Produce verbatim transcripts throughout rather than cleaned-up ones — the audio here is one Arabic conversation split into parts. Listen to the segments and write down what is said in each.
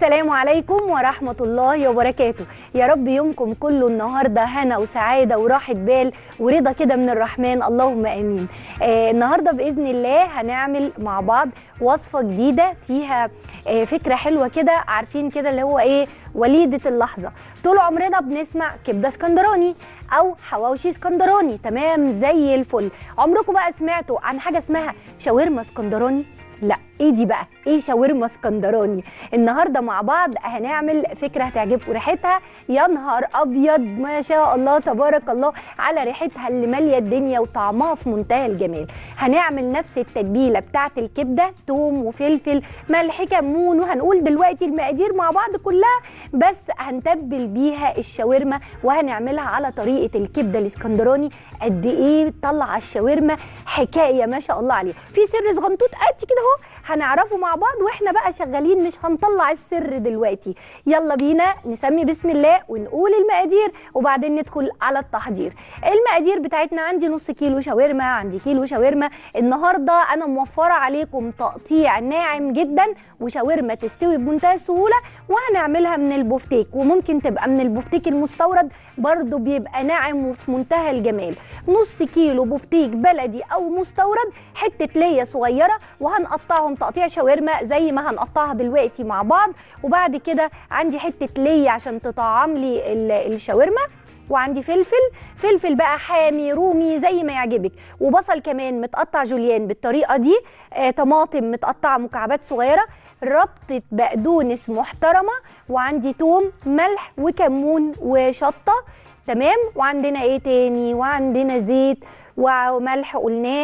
السلام عليكم ورحمة الله وبركاته. يا رب يومكم كله النهاردة هنا وسعادة وراحة بال ورضا كده من الرحمن، اللهم آمين. آه النهاردة بإذن الله هنعمل مع بعض وصفة جديدة فيها آه فكرة حلوة كده، عارفين كده اللي هو إيه، وليدة اللحظة. طول عمرنا بنسمع كبدة اسكندراني أو حواوشي اسكندراني، تمام زي الفل. عمركم بقى سمعتوا عن حاجة اسمها شاورما اسكندراني؟ لا، ايه دي بقى؟ ايه شاورما اسكندراني؟ النهارده مع بعض هنعمل فكره هتعجبكم. ريحتها يا نهار ابيض ما شاء الله تبارك الله على ريحتها اللي ماليه الدنيا، وطعمها في منتهى الجمال. هنعمل نفس التتبيله بتاعه الكبده، توم وفلفل ملح كمون، وهنقول دلوقتي المقادير مع بعض كلها، بس هنتبل بيها الشاورما وهنعملها على طريقه الكبده الاسكندراني. قد ايه بتطلع الشاورما حكايه ما شاء الله عليها. في سر صغنطوط قد كده اهو هنعرفه مع بعض واحنا بقى شغالين، مش هنطلع السر دلوقتي. يلا بينا نسمي بسم الله ونقول المقادير وبعدين ندخل على التحضير. المقادير بتاعتنا: عندي نص كيلو شاورما، عندي كيلو شاورما. النهارده انا موفره عليكم تقطيع ناعم جدا وشاورما تستوي بمنتهى السهوله، وهنعملها من البفتيك، وممكن تبقى من البفتيك المستورد برضو بيبقى ناعم وفي منتهى الجمال. نص كيلو بفتيك بلدي او مستورد، حته ليا صغيره، وهنقطعهم تقطيع شاورما زي ما هنقطعها دلوقتي مع بعض. وبعد كده عندي حته ليا عشان تطعم لي الشاورما، وعندي فلفل فلفل بقى حامي رومي زي ما يعجبك، وبصل كمان متقطع جوليان بالطريقه دي، آه، طماطم متقطعه مكعبات صغيره، ربطه بقدونس محترمه، وعندي توم ملح وكمون وشطه، تمام. وعندنا ايه تاني؟ وعندنا زيت وملح قلناه،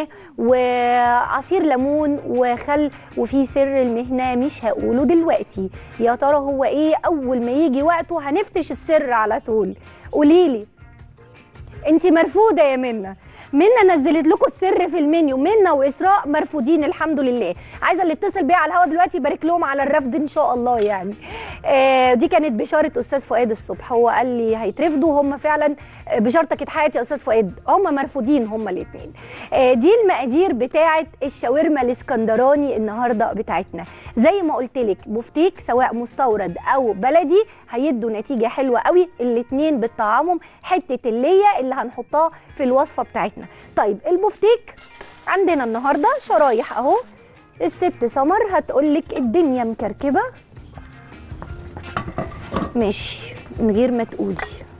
وعصير ليمون وخل. وفي سر المهنه مش هقوله دلوقتي، يا ترى هو ايه؟ اول ما يجي وقته هنفتش السر على طول. قوليلي انت مرفوضه يا منى. منى نزلت لكم السر في المنيو، منى واسراء مرفوضين الحمد لله. عايزه اللي اتصل بيا على الهوا دلوقتي يبارك لهم على الرفض ان شاء الله. يعني آه دي كانت بشاره استاذ فؤاد الصبح، هو قال لي هيترفضوا، هم فعلا بشارتك اتحققت يا استاذ فؤاد، هم مرفوضين هم الاثنين. آه دي المقادير بتاعه الشاورما الاسكندراني النهارده بتاعتنا. زي ما قلت لك بفتيك سواء مستورد او بلدي هيدوا نتيجه حلوه قوي، الاثنين بتطعمهم حته الليه اللي هنحطها في الوصفه بتاعتنا. طيب البفتيك عندنا النهارده شرايح اهو. الست سمر هتقولك الدنيا مكركبه، ماشي من غير ما تقولي.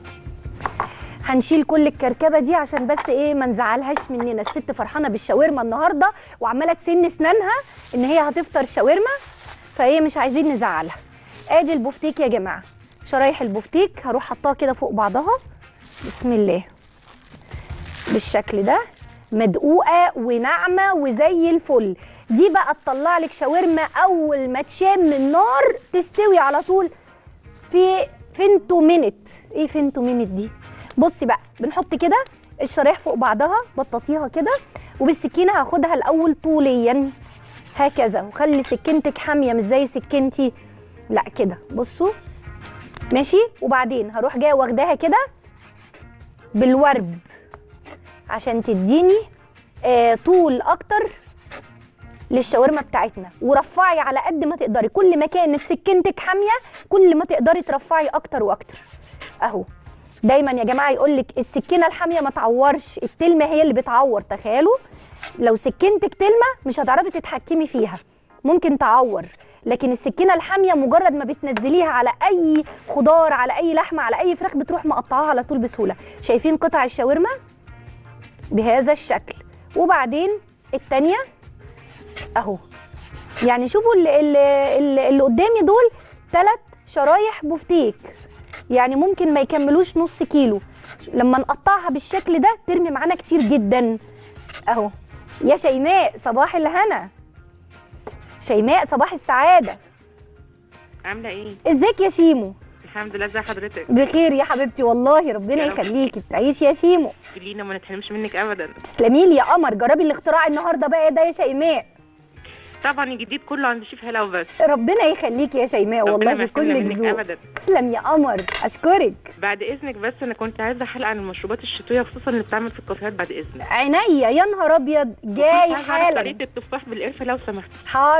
هنشيل كل الكركبه دي عشان بس ايه ما نزعلهاش مننا. الست فرحانه بالشاورما النهارده وعماله تسن اسنانها ان هي هتفطر شاورما، فهي مش عايزين نزعلها. ادي البفتيك يا جماعه، شرايح البفتيك هروح حطاها كده فوق بعضها بسم الله بالشكل ده، مدقوقه وناعمه وزي الفل. دي بقى تطلع لك شاورما اول ما تشم من النار تستوي على طول في فينتو مينت. ايه فينتو مينت دي؟ بصي بقى بنحط كده الشرايح فوق بعضها، بططيها كده، وبالسكينه هاخدها الاول طوليا هكذا، وخلي سكينتك حاميه مش زي سكينتي، لا كده بصوا ماشي. وبعدين هروح جايه واخداها كده بالورب عشان تديني آه طول اكتر للشاورما بتاعتنا. ورفعي على قد ما تقدري، كل ما كانت سكينتك حاميه كل ما تقدري ترفعي اكتر واكتر اهو. دايما يا جماعه يقولك السكينه الحاميه ما تعورش، التلمه هي اللي بتعور. تخيلوا لو سكينتك تلمه مش هتعرفي تتحكمي فيها، ممكن تعور، لكن السكينه الحاميه مجرد ما بتنزليها على اي خضار على اي لحمه على اي فراخ بتروح مقطعاها على طول بسهوله. شايفين قطع الشاورما بهذا الشكل؟ وبعدين الثانيه اهو. يعني شوفوا اللي, اللي, اللي قدامي دول ثلاث شرايح بفتيك، يعني ممكن ما يكملوش نص كيلو. لما نقطعها بالشكل ده ترمي معانا كتير جدا اهو. يا شيماء صباح الهنا، شيماء صباح السعاده، عامله ايه؟ ازيك يا شيمو؟ الحمد لله. ازي حضرتك؟ بخير يا حبيبتي والله، ربنا يخليكي تعيشي يا شيمو. تقولينا ما نتحرمش منك ابدا. تسلمي لي يا قمر. جربي الاختراع النهارده بقى ده يا شيماء. طبعا الجديد كله عند شيف هلا وبس. ربنا يخليكي يا شيماء والله بكل ذوق. تسلم يا قمر، اشكرك. بعد اذنك بس انا كنت عايزه حلقه عن المشروبات الشتويه خصوصا اللي بتتعمل في الكافيهات بعد اذنك. عينيا يا نهار ابيض، جاي حالا. طريقه التفاح بالقرفه لو سمحت. حاضر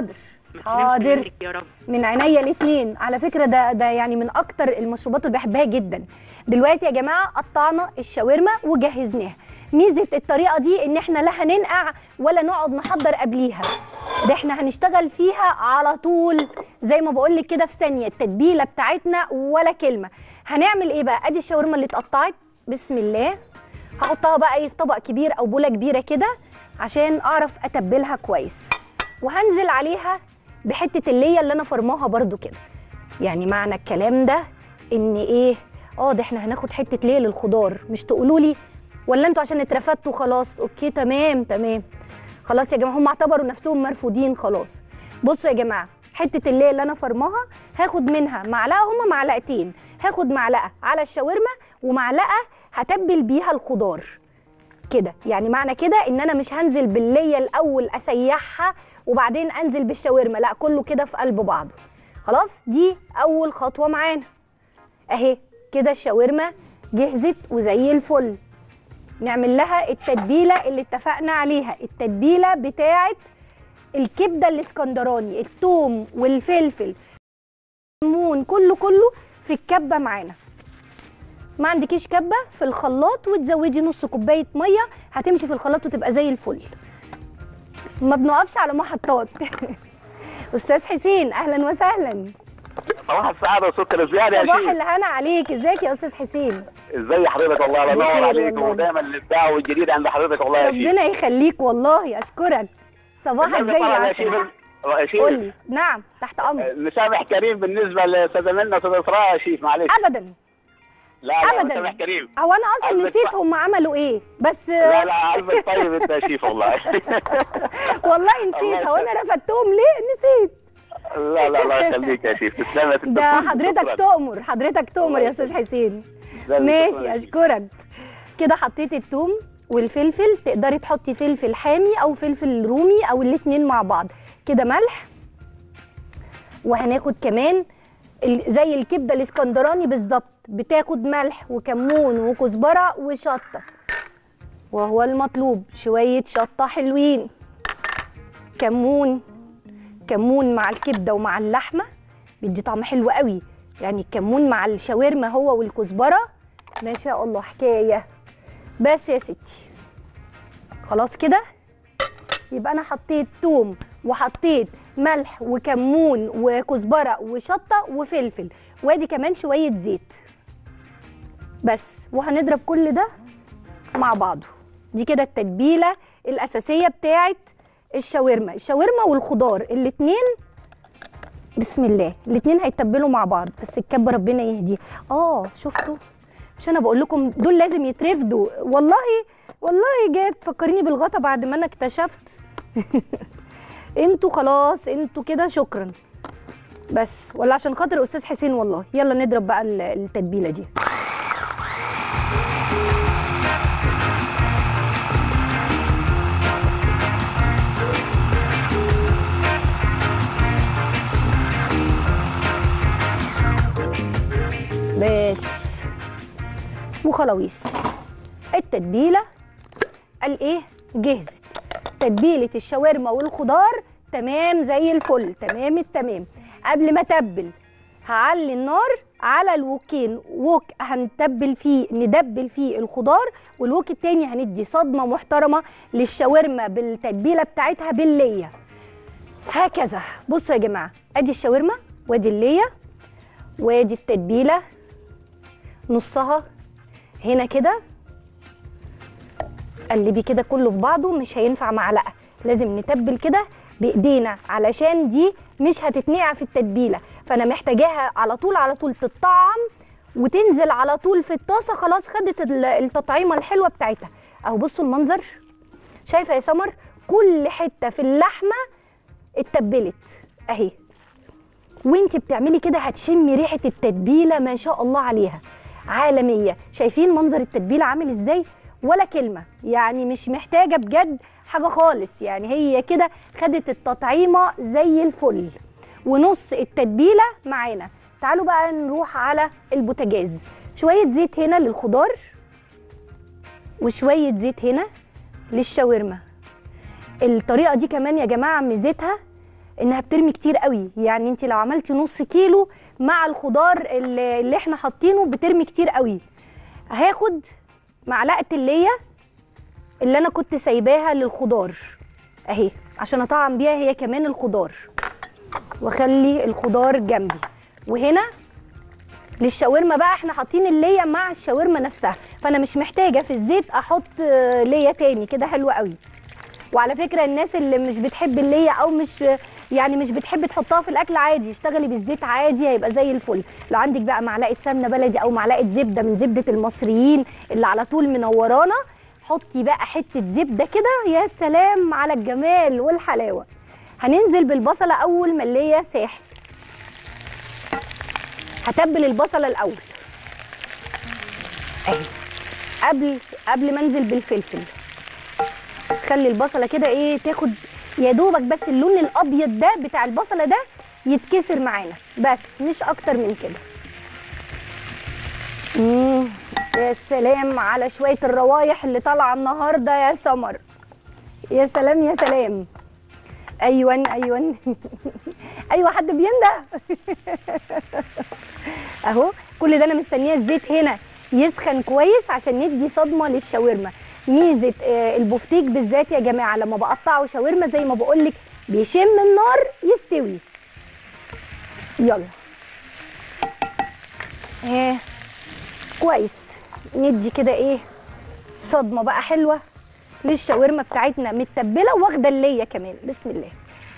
حاضر، من عينيا الاثنين. على فكره ده ده يعني من اكتر المشروبات اللي بحبها جدا. دلوقتي يا جماعه قطعنا الشاورما وجهزناها. ميزه الطريقه دي ان احنا لا هننقع ولا نقعد نحضر قبليها، ده احنا هنشتغل فيها على طول زي ما بقول لك كده في ثانيه. التتبيله بتاعتنا ولا كلمه. هنعمل ايه بقى؟ ادي الشاورما اللي اتقطعت، بسم الله. هحطها بقى ايه في طبق كبير او بوله كبيره كده عشان اعرف اتبلها كويس، وهنزل عليها بحته الليه اللي انا فرماها برده كده. يعني معنى الكلام ده ان ايه؟ اه ده احنا هناخد حته ليه للخضار، مش تقولوا لي ولا انتوا عشان اترفدتوا خلاص؟ اوكي تمام تمام خلاص يا جماعه، هم اعتبروا نفسهم مرفوضين خلاص. بصوا يا جماعه، حته الليه اللي انا فرماها هاخد منها معلقه، هما معلقتين. هاخد معلقه على الشاورما ومعلقه هتبل بيها الخضار كده. يعني معنى كده ان انا مش هنزل بالليه الاول اسيحها وبعدين انزل بالشاورما، لا كله كده في قلب بعضه. خلاص دي اول خطوه معانا اهي كده. الشاورما جهزت وزي الفل. نعمل لها التتبيله اللي اتفقنا عليها، التتبيله بتاعه الكبده الاسكندراني، الثوم والفلفل والكمون، كله كله في الكبه معانا. ما عندكيش كبه في الخلاط وتزودي نص كوبايه ميه هتمشي في الخلاط وتبقى زي الفل. ما بنقفش على محطات. استاذ حسين اهلا وسهلا. صباح السعاده وسكر الزياده يا شيخ. صباح الهنا عليك، ازيك يا استاذ حسين؟ ازي حضرتك؟ والله الله ينور عليك، ودايما الابداع والجديد عند حضرتك والله يا شيخ. ربنا يخليك والله، اشكرك. صباحك زي العسل. قول لي. نعم تحت امرك. مسامح كريم بالنسبه لاستاذه منى استاذ اسراء يا شيخ، معلش. ابدا لا لا ابدا مسامح كريم. هو انا اصلا نسيت هم عملوا ايه بس. لا لا قلبك طيب انت يا شيخ والله. والله نسيت. هو انا رفدتهم ليه؟ نسيت. لا لا الله يخليك يا شيخ، تسلم. ده حضرتك تؤمر، حضرتك تؤمر يا استاذ حسين. ماشي اشكرك. كده حطيت الثوم والفلفل، تقدري تحطي فلفل حامي او فلفل رومي او الاثنين مع بعض كده. ملح، وهناخد كمان زي الكبده الاسكندراني بالظبط، بتاخد ملح وكمون وكزبره وشطه، وهو المطلوب شويه شطه حلوين. كمون، كمون مع الكبده ومع اللحمه بيدي طعم حلو قوي. يعني الكمون مع الشاورما هو والكزبره ما شاء الله حكايه. بس يا ستي خلاص كده يبقى انا حطيت توم وحطيت ملح وكمون وكزبره وشطه وفلفل، وادي كمان شويه زيت بس. وهنضرب كل ده مع بعضه. دي كده التتبيله الاساسيه بتاعه الشاورما. الشاورما والخضار الاثنين بسم الله، الاثنين هيتبلوا مع بعض. بس الكبه ربنا يهديه. اه شفتوا؟ مش انا بقول لكم دول لازم يترفدوا. والله والله جات تفكريني بالغطا بعد ما انا اكتشفت. انتوا خلاص انتوا كده شكرا. بس ولا عشان خاطر استاذ حسين والله. يلا نضرب بقى التتبيله دي. بس وخلاويص. التتبيله قال ايه؟ جهزت. تتبيله الشاورما والخضار تمام زي الفل، تمام التمام. قبل ما اتبل هعلي النار على الوكين. ووك هنتبل فيه ندبل فيه الخضار، والوك التاني هندي صدمه محترمه للشاورما بالتتبيله بتاعتها بالليه. هكذا. بصوا يا جماعه، ادي الشاورما وادي الليه وادي التتبيله نصها هنا كده. قلبي كده كله في بعضه، مش هينفع معلقه، لازم نتبل كده بايدينا علشان دي مش هتتنقع في التتبيله. فانا محتاجاها على طول على طول تتطعم وتنزل على طول في الطاسه. خلاص خدت التطعيمه الحلوه بتاعتها. اهو بصوا المنظر، شايفه يا سمر؟ كل حته في اللحمه اتبلت اهي. وانتي بتعملي كده هتشمي ريحه التتبيله ما شاء الله عليها عالميه. شايفين منظر التتبيله عامل ازاي؟ ولا كلمه، يعني مش محتاجه بجد حاجه خالص. يعني هي كده خدت التطعيمه زي الفل. ونص التتبيله معانا. تعالوا بقى نروح على البوتاجاز. شويه زيت هنا للخضار وشويه زيت هنا للشاورما. الطريقه دي كمان يا جماعه ميزتها انها بترمي كتير قوي، يعني انت لو عملتي نص كيلو مع الخضار اللي, اللي احنا حاطينه بترمي كتير قوي. هاخد معلقه الليه اللي انا كنت سايباها للخضار اهي عشان اطعم بيها هي كمان الخضار، واخلي الخضار جنبي. وهنا للشاورما بقى احنا حاطين الليه مع الشاورما نفسها، فانا مش محتاجه في الزيت احط ليه تاني، كده حلوه قوي. وعلى فكره الناس اللي مش بتحب الليه او مش يعني مش بتحب تحطها في الاكل عادي، اشتغلي بالزيت عادي هيبقى زي الفل. لو عندك بقى معلقه سمنه بلدي او معلقه زبده من زبده المصريين اللي على طول منورانا، حطي بقى حته زبده كده، يا سلام على الجمال والحلاوه. هننزل بالبصله اول ما الليه ساحت. هتبل البصله الاول اهي قبل قبل ما انزل بالفلفل. خلي البصله كده ايه تاخد يا دوبك بس اللون الابيض ده بتاع البصله ده يتكسر معانا، بس مش اكتر من كده. امم يا سلام على شويه الروايح اللي طالعه النهارده يا سمر، يا سلام يا سلام. ايوه ايوه ايوه حد بينده اهو. كل ده انا مستنيه الزيت هنا يسخن كويس عشان ندي صدمه للشاورما. ميزه البفتيك بالذات يا جماعه لما بقطعه شاورما زي ما بقول لك بيشم النار يستوي. يلا ايه كويس، ندي كده ايه صدمه بقى حلوه للشاورما بتاعتنا متبله واخده الليه كمان. بسم الله.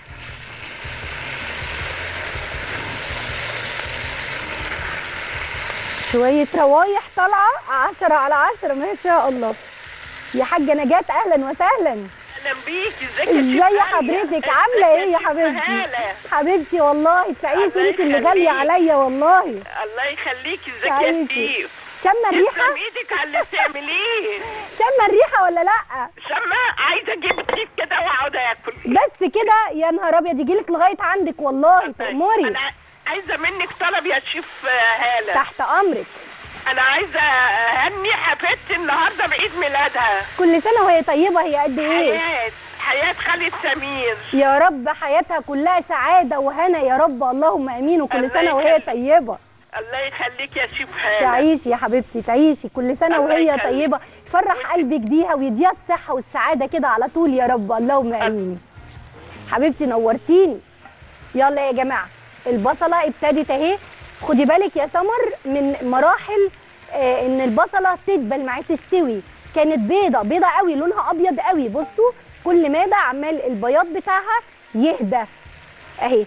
شويه روايح طالعه عشرة على عشرة ما شاء الله. يا حاجه نجاة اهلا وسهلا. اهلا بيكي. ازيك يا ازاي حضرتك عامله ايه يا حبيبتي؟ حبيبتي والله تعيش انت اللي غاليه عليا والله. الله يخليكي. ازيك يا سيف؟ شامه الريحه؟ تسلم ايدك على اللي بتعمليه. شامه الريحه ولا لا؟ شامه. عايزه اجيب كيف كده واقعد اكل بس كده. يا نهار ابيض يجيلك لغايه عندك والله تأمري. انا عايزه منك طلب يا شيف هاله. تحت امرك. انا عايزه اهني حفيدتي النهارده بعيد ميلادها. كل سنه وهي طيبه. هي قد ايه؟ حياه حياه خالد سمير. يا رب حياتها كلها سعاده وهنا يا رب، اللهم امين. وكل سنه وهي طيبه. الله يخليك يا شيف هاله. تعيشي يا حبيبتي تعيشي كل سنه وهي طيبه، يفرح قلبك بيها ويديها الصحه والسعاده كده على طول يا رب، اللهم امين. حبيبتي نورتيني. يلا يا جماعه البصله ابتدت اهي. خدي بالك يا سمر من مراحل آه ان البصله تدبل معايا تستوي. كانت بيضه بيضه قوي لونها ابيض قوي. بصوا كل ماده عمال البياض بتاعها يهدى اهي.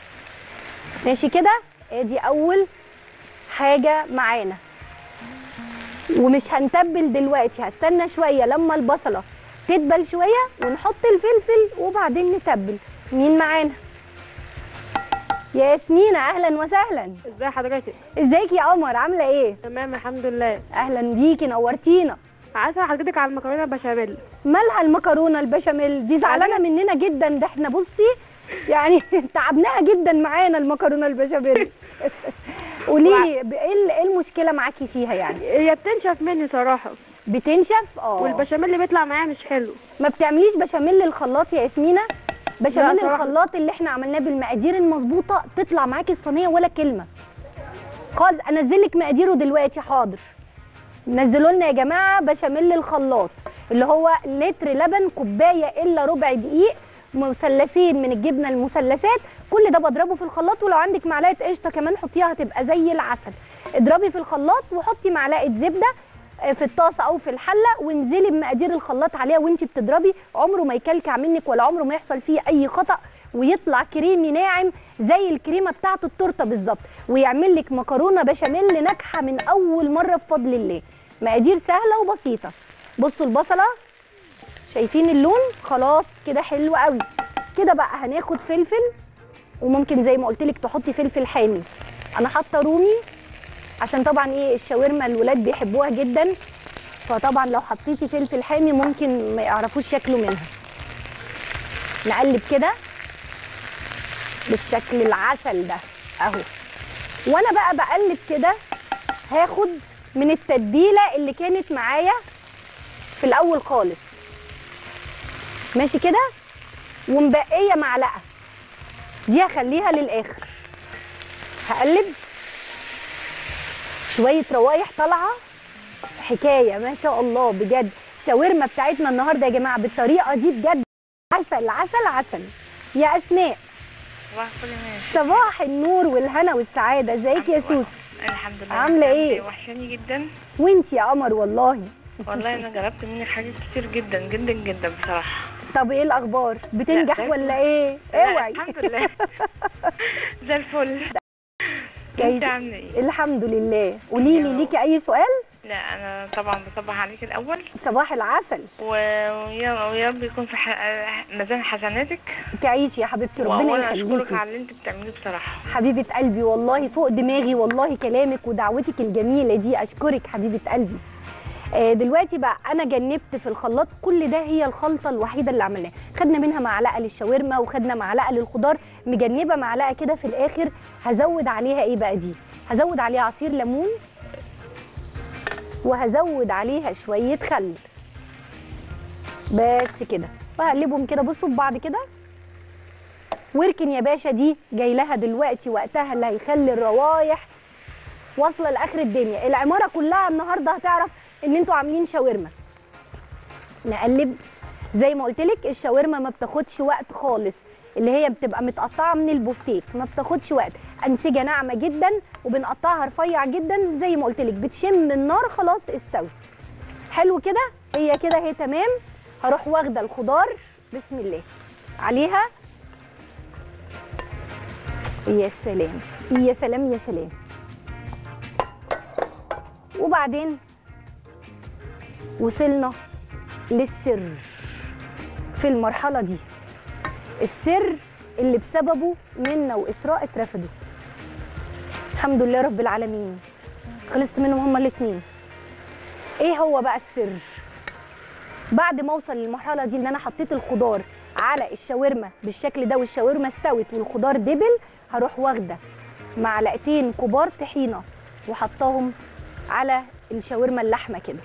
ماشي كده. ادي اول حاجه معانا. ومش هنتبل دلوقتي، هستنى شويه لما البصله تدبل شويه ونحط الفلفل وبعدين نتبل. مين معانا؟ يا ياسمينة اهلا وسهلا. ازي حضرتك؟ ازيك يا قمر عامله ايه؟ تمام الحمد لله. اهلا بيكي نورتينا. عايزه حضرتك على المكرونه البشاميل. مالها المكرونه البشاميل دي؟ زعلانه مننا جدا، ده احنا بصي يعني تعبناها جدا معانا المكرونه البشاميل. قولي لي ايه المشكله معاكي فيها يعني؟ هي بتنشف مني صراحه. بتنشف؟ اه. والبشاميل اللي بيطلع معايا مش حلو. ما بتعمليش بشاميل الخلاط يا ياسمينة؟ بشاميل الخلاط اللي احنا عملناه بالمقادير المظبوطه تطلع معاكي الصينيه ولا كلمه خالص. انزل لك مقاديره دلوقتي حاضر. نزلوا لنا يا جماعه بشاميل الخلاط اللي هو لتر لبن، كوبايه الا ربع دقيق، مثلثين من الجبنه المثلثات. كل ده بضربه في الخلاط، ولو عندك معلقه قشطه كمان حطيها هتبقى زي العسل. اضربي في الخلاط وحطي معلقه زبده في الطاسه او في الحله وانزلي بمقادير الخلاط عليها وانت بتضربي. عمره ما يكلكع منك ولا عمره ما يحصل فيه اي خطا، ويطلع كريمي ناعم زي الكريمه بتاعه التورته بالظبط، ويعمل لك مكرونه بشاميل ناجحه من اول مره بفضل الله. مقادير سهله وبسيطه. بصوا البصله شايفين اللون؟ خلاص كده حلو قوي. كده بقى هناخد فلفل، وممكن زي ما قلت لك تحطي فلفل حامي. انا حاطه رومي عشان طبعا ايه الشاورما الولاد بيحبوها جدا، فطبعا لو حطيتي فلفل حامي ممكن ما يعرفوش ياكلوا منها. نقلب كده بالشكل العسل ده اهو. وانا بقى بقلب كده هاخد من التتبيله اللي كانت معايا في الاول خالص، ماشي كده، ومبقيه معلقه دي هخليها للاخر. هقلب شويه روايح طالعه حكايه ما شاء الله بجد. الشاورما بتاعتنا النهارده يا جماعه بالطريقه دي بجد عسل عسل عسل. يا اسماء صباح الفل يا ماشي. صباح النور والهنا والسعاده، ازيك يا سوسو؟ الحمد لله. عامله ايه؟ وحشاني جدا. وانتي يا قمر والله. والله انا جربت منك حاجات كتير جدا جدا جدا بصراحه. طب ايه الاخبار؟ بتنجح لا، ولا ايه؟ اوعي. الحمد لله زي الفل. انت عامله ايه؟ الحمد لله. قولي لي ليكي اي سؤال؟ لا انا طبعا بصبح عليك الاول. صباح العسل. ويا ويا رب يكون في ح... ميزان حسناتك. تعيشي يا حبيبتي ربنا يخليكي. اشكرك على اللي انت بتعمليه بصراحه. حبيبه قلبي والله فوق دماغي والله كلامك ودعوتك الجميله دي، اشكرك حبيبه قلبي. آه دلوقتي بقى انا جنبت في الخلاط كل ده، هي الخلطه الوحيده اللي عملناها. خدنا منها معلقه للشاورما وخدنا معلقه للخضار، مجنبه معلقه كده في الاخر. هزود عليها ايه بقى دي؟ هزود عليها عصير ليمون وهزود عليها شويه خل بس كده، وهقلبهم كده بصوا في بعض كده. واركن يا باشا، دي جاي لها دلوقتي وقتها اللي هيخلي الروايح واصله لاخر الدنيا. العماره كلها النهارده هتعرف ان انتوا عاملين شاورما. نقلب زي ما قلت لك، الشاورما ما بتاخدش وقت خالص، اللي هي بتبقى متقطعه من البفتيك ما بتاخدش وقت، انسجه ناعمه جدا وبنقطعها رفيع جدا زي ما قلت لك، بتشم النار خلاص استوت. حلو كده، هي كده هي تمام. هروح واخده الخضار بسم الله عليها. يا سلام يا سلام يا سلام. وبعدين وصلنا للسر في المرحله دي، السر اللي بسببه منا واسراء اترفدوا. الحمد لله رب العالمين خلصت منهم هما الاثنين. ايه هو بقى السر؟ بعد ما اوصل للمرحله دي اللي انا حطيت الخضار على الشاورما بالشكل ده والشاورما استوت والخضار دبل، هروح واخده معلقتين كبار طحينه وحطاهم على الشاورما اللحمه كده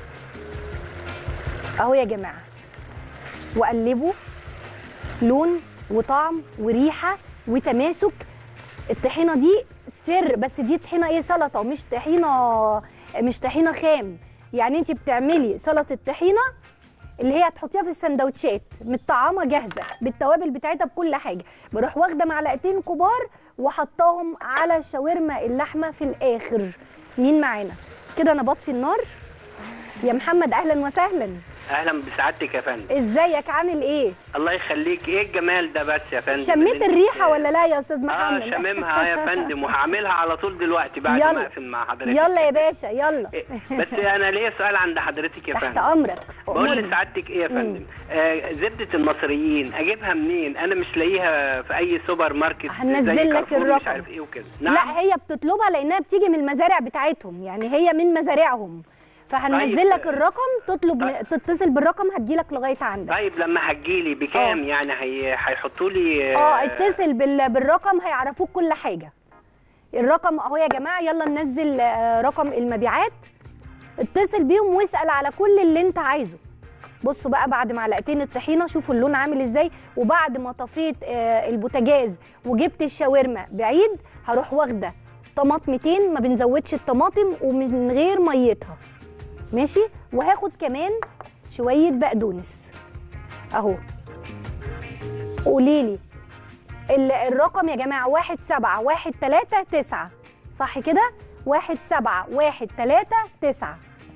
اهو يا جماعه، وقلبوا لون وطعم وريحه وتماسك. الطحينه دي سر، بس دي طحينه ايه؟ سلطه، مش طحينه مش طحينه خام. يعني انت بتعملي سلطه الطحينه اللي هي هتحطيها في السندوتشات متطعمه جاهزه بالتوابل بتاعتها بكل حاجه. بروح واخده معلقتين كبار وحطاهم على شاورما اللحمه في الاخر. مين معانا كده؟ انا بطفي النار. يا محمد اهلا وسهلا. اهلا بسعادتك يا فندم. ازيك عامل ايه؟ الله يخليك. ايه الجمال ده بس يا فندم؟ شميت الريحه ولا لا يا استاذ محمد؟ اه شاممها يا فندم، وهعملها على طول دلوقتي بعد ما اقفل مع حضرتك. يلا يا باشا يلا. بس انا ليا سؤال عند حضرتك يا فندم. تحت امرك. بقول لسعادتك ايه يا فندم؟ آه زبده المصريين اجيبها منين؟ انا مش لاقيها في اي سوبر ماركت. هننزل لك الرقم. مش عارف ايه وكده. نعم؟ لا هي بتطلبها لانها بتيجي من المزارع بتاعتهم، يعني هي من مزارعهم، فهننزل طيب. لك الرقم، تطلب طيب. تتصل بالرقم هتجيلك لغايه عندك. طيب لما هتجيلي بكام؟ أوه. يعني هيحطوا لي اه اتصل بال... بالرقم هيعرفوك كل حاجه. الرقم اهو يا جماعه، يلا ننزل رقم المبيعات، اتصل بيهم واسال على كل اللي انت عايزه. بصوا بقى بعد معلقتين الطحينه شوفوا اللون عامل ازاي، وبعد ما طفيت البوتاجاز وجبت الشاورما بعيد هروح واخده طماطمتين، ما بنزودش الطماطم ومن غير ميتها ماشي، وهاخد كمان شويه بقدونس اهو. قوليلي الرقم يا جماعه واحد سبعة واحد تلاتة تسعة صح كده؟ واحد سبعة واحد تلاتة تسعة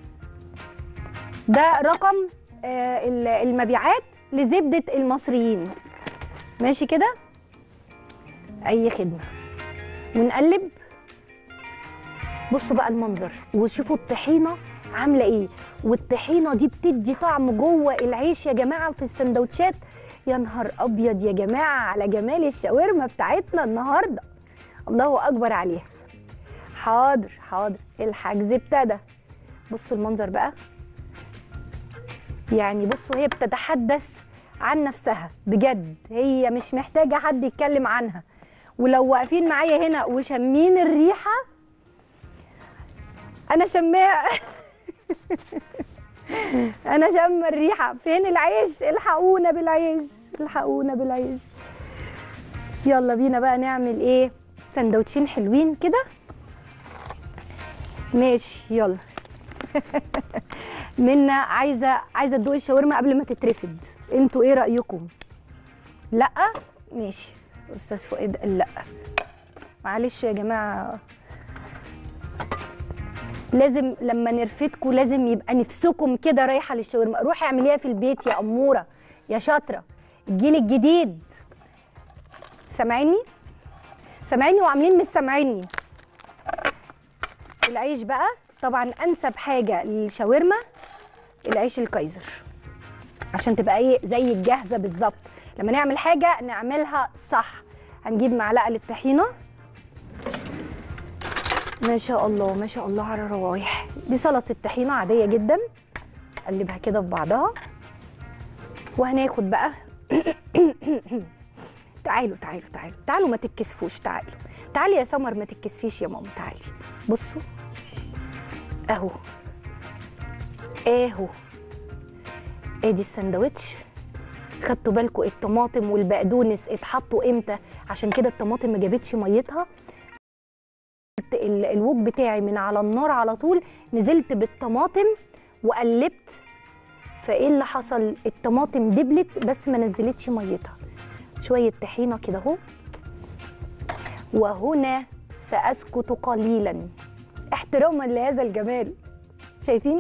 ده رقم المبيعات لزبده المصريين ماشي كده؟ اي خدمه. ونقلب. بصوا بقى المنظر وشوفوا الطحينه عامله ايه، والطحينه دي بتدي طعم جوه العيش يا جماعه في السندوتشات. يا نهار ابيض يا جماعه على جمال الشاورما بتاعتنا النهارده، الله اكبر عليها. حاضر حاضر الحجز ابتدى. بصوا المنظر بقى، يعني بصوا هي بتتحدث عن نفسها بجد، هي مش محتاجه حد يتكلم عنها. ولو واقفين معايا هنا وشامين الريحه، انا شماها انا شم الريحه. فين العيش؟ الحقونا بالعيش، الحقونا بالعيش. يلا بينا بقى نعمل ايه؟ سندوتشين حلوين كده. ماشي يلا. منا عايزه عايزه تدوق الشاورما قبل ما تترفد، انتوا ايه رايكم؟ لا ماشي. استاذ فؤاد لا، معلش يا جماعه، لازم لما نرفدكم لازم يبقى نفسكم كده رايحه للشاورما. روحي اعمليها في البيت يا اموره يا شاطره، الجيل الجديد. سامعيني سامعيني وعاملين مش سامعيني. العيش بقى طبعا انسب حاجه للشاورما العيش الكايزر، عشان تبقى ايه زي الجاهزه بالظبط. لما نعمل حاجه نعملها صح. هنجيب معلقه للطحينه. ما شاء الله ما شاء الله على الروايح. دي سلطه الطحينه عاديه جدا، قلبها كده في بعضها. وهناخد بقى تعالوا تعالوا تعالوا تعالوا ما تتكسفوش. تعالوا تعالي يا سمر ما تتكسفيش يا ماما. تعالي بصوا اهو اهو ادي السندوتش. خدتوا بالكم الطماطم والبقدونس اتحطوا امتى؟ عشان كده الطماطم ما جابتش ميتها. الوك بتاعي من على النار على طول، نزلت بالطماطم وقلبت. فايه اللي حصل؟ الطماطم دبلت بس ما نزلتش ميتها. شويه طحينه كده اهو. وهنا ساسكت قليلا احتراما لهذا الجمال. شايفين؟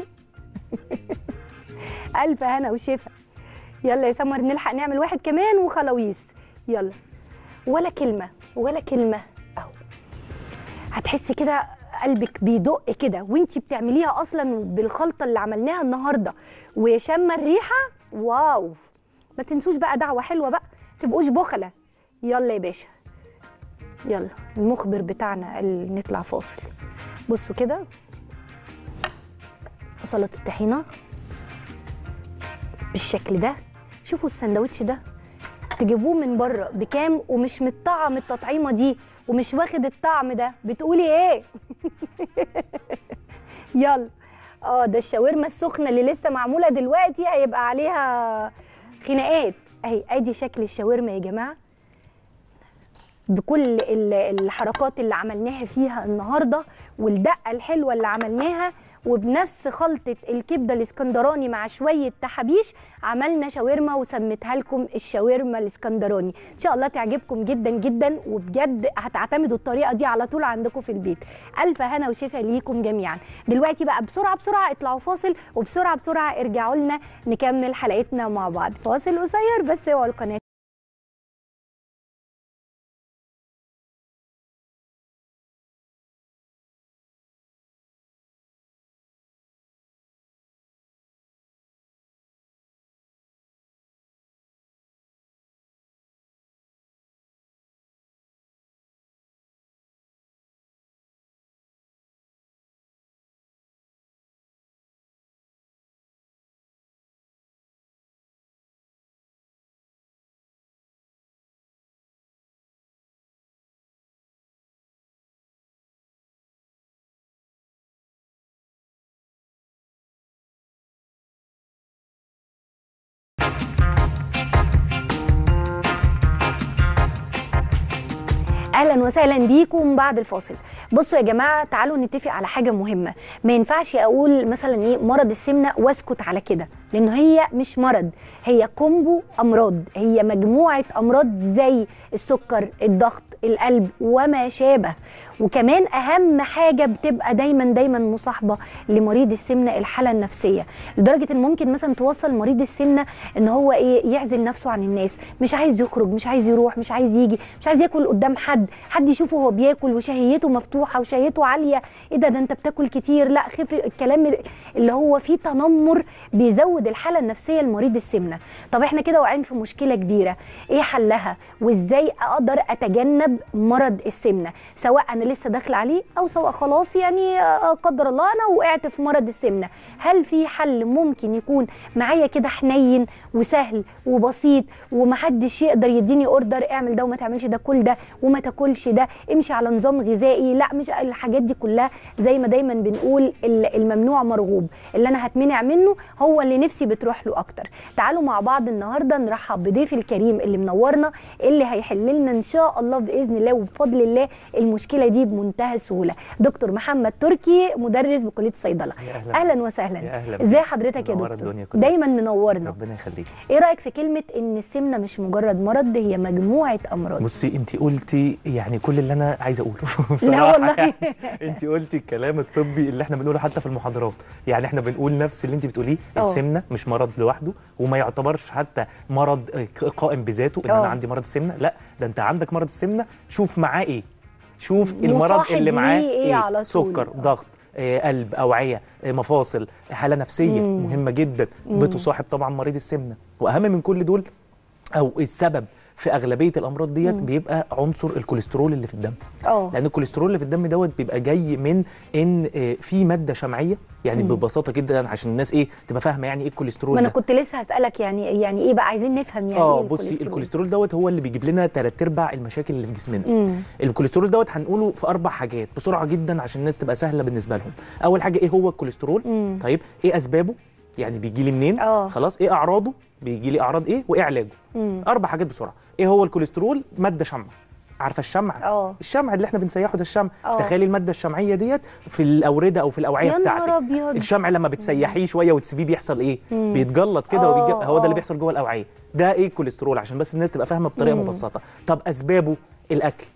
الف هنا وشفا. يلا يا سمر نلحق نعمل واحد كمان وخلاويص. يلا ولا كلمه ولا كلمه اهو. هتحسي كده قلبك بيدق كده وانتي بتعمليها اصلا بالخلطه اللي عملناها النهارده وشامه الريحه. واو. ما تنسوش بقى دعوه حلوه بقى، تبقوش بخله. يلا يا باشا يلا. المخبر بتاعنا قال نطلع فاصل. بصوا كده سلطه الطحينه بالشكل ده. شوفوا السندوتش ده تجيبوه من بره بكام ومش متطعم التطعيمه دي ومش واخد الطعم ده، بتقولي ايه؟ يلا. اه ده الشاورما السخنه اللي لسه معموله دلوقتي هيبقى عليها خناقات. اهي ادي شكل الشاورما يا جماعه بكل الحركات اللي عملناها فيها النهارده والدقه الحلوه اللي عملناها، وبنفس خلطه الكبده الاسكندراني مع شويه تحابيش عملنا شاورما وسميتها لكم الشاورما الاسكندراني. ان شاء الله تعجبكم جدا جدا، وبجد هتعتمدوا الطريقه دي على طول عندكم في البيت. الف هنا وشفا ليكم جميعا. دلوقتي بقى بسرعه بسرعه اطلعوا فاصل، وبسرعه بسرعه ارجعوا لنا نكمل حلقتنا مع بعض. فاصل قصير بس اوعوا القناه. اهلا وسهلا بيكم بعد الفاصل. بصوا يا جماعه تعالوا نتفق على حاجه مهمه. ما ينفعش اقول مثلا ايه مرض السمنه واسكت على كده، لان هي مش مرض، هي كومبو امراض، هي مجموعه امراض زي السكر، الضغط، القلب وما شابه. وكمان اهم حاجه بتبقى دايما دايما مصاحبه لمريض السمنه الحاله النفسيه، لدرجه ان ممكن مثلا توصل مريض السمنه ان هو ايه يعزل نفسه عن الناس، مش عايز يخرج، مش عايز يروح، مش عايز يجي، مش عايز ياكل قدام حد، حد يشوفه وهو بياكل وشهيته مفتوحه وشهيته عاليه، ايه ده ده انت بتاكل كتير، لا خف. الكلام اللي هو فيه تنمر بيزود الحاله النفسيه لمريض السمنه. طب احنا كده واقعين في مشكله كبيره، ايه حلها وازاي اقدر اتجنب بسبب مرض السمنه، سواء انا لسه داخله عليه او سواء خلاص يعني قدر الله انا وقعت في مرض السمنه. هل في حل ممكن يكون معايا كده حنين وسهل وبسيط ومحدش يقدر يديني اوردر اعمل ده وما تعملش ده، كل ده وما تاكلش ده، امشي على نظام غذائي؟ لا، مش الحاجات دي كلها. زي ما دايما بنقول الممنوع مرغوب، اللي انا هتمنع منه هو اللي نفسي بتروح له اكتر. تعالوا مع بعض النهارده نرحب بضيفي الكريم اللي منورنا، اللي هيحل لنا ان شاء الله باذن الله وبفضل الله المشكله دي بمنتهى السهوله. دكتور محمد تركي، مدرس بكليه الصيدله. أهلا, اهلا وسهلا. أهلا. ازاي حضرتك يا دكتور؟ دايما منورنا. ربنا يخليك. ايه رايك في كلمه ان السمنه مش مجرد مرض، هي مجموعه امراض؟ بصي انت قلتي يعني كل اللي انا عايزه اقوله بصراحه. لا والله يعني انت قلتي الكلام الطبي اللي احنا بنقوله حتى في المحاضرات، يعني احنا بنقول نفس اللي انت بتقوليه. السمنه مش مرض لوحده، وما يعتبرش حتى مرض قائم بذاته ان أوه. انا عندي مرض السمنه. لا، ده انت عندك مرض السمنه، شوف معاه ايه، شوف المرض اللي معاه ايه, إيه؟ سكر، ضغط، آه، قلب، اوعيه، آه، مفاصل، حاله نفسيه مم. مهمه جدا مم. بتصاحب طبعا مريض السمنه. واهم من كل دول او السبب في اغلبيه الامراض ديت مم. بيبقى عنصر الكوليسترول اللي في الدم. أوه. لان الكوليسترول اللي في الدم دوت بيبقى جاي من ان آه، في ماده شمعيه، يعني مم. ببساطه جدا عشان الناس ايه تبقى فاهمه يعني ايه الكوليسترول. ما انا كنت لسه هسالك يعني يعني ايه بقى، عايزين نفهم يعني اه ايه بصي الكوليسترول. الكوليسترول دوت هو اللي بيجيب لنا ثلاث ارباع المشاكل اللي في جسمنا. مم. الكوليسترول دوت هنقوله في اربع حاجات بسرعه جدا عشان الناس تبقى سهله بالنسبه لهم. اول حاجه ايه هو الكوليسترول؟ مم. طيب ايه اسبابه؟ يعني بيجي لي منين؟ أوه. خلاص. ايه اعراضه؟ بيجي لي اعراض ايه؟ وايه علاجه؟ مم. اربع حاجات بسرعه. ايه هو الكوليسترول؟ ماده شمع. عارفه الشمع؟ اه الشمع اللي احنا بنسيحه ده الشمع. أوه. تخيلي الماده الشمعيه ديت في الاورده او في الاوعيه بتاعتك. الشمع لما بتسيحيه شويه وتسيبيه بيحصل ايه؟ مم. بيتجلط كده وبيج... هو ده اللي بيحصل جوه الاوعيه. ده ايه الكوليسترول؟ عشان بس الناس تبقى فاهمه بطريقه مم. مبسطه. طب اسبابه؟ الاكل.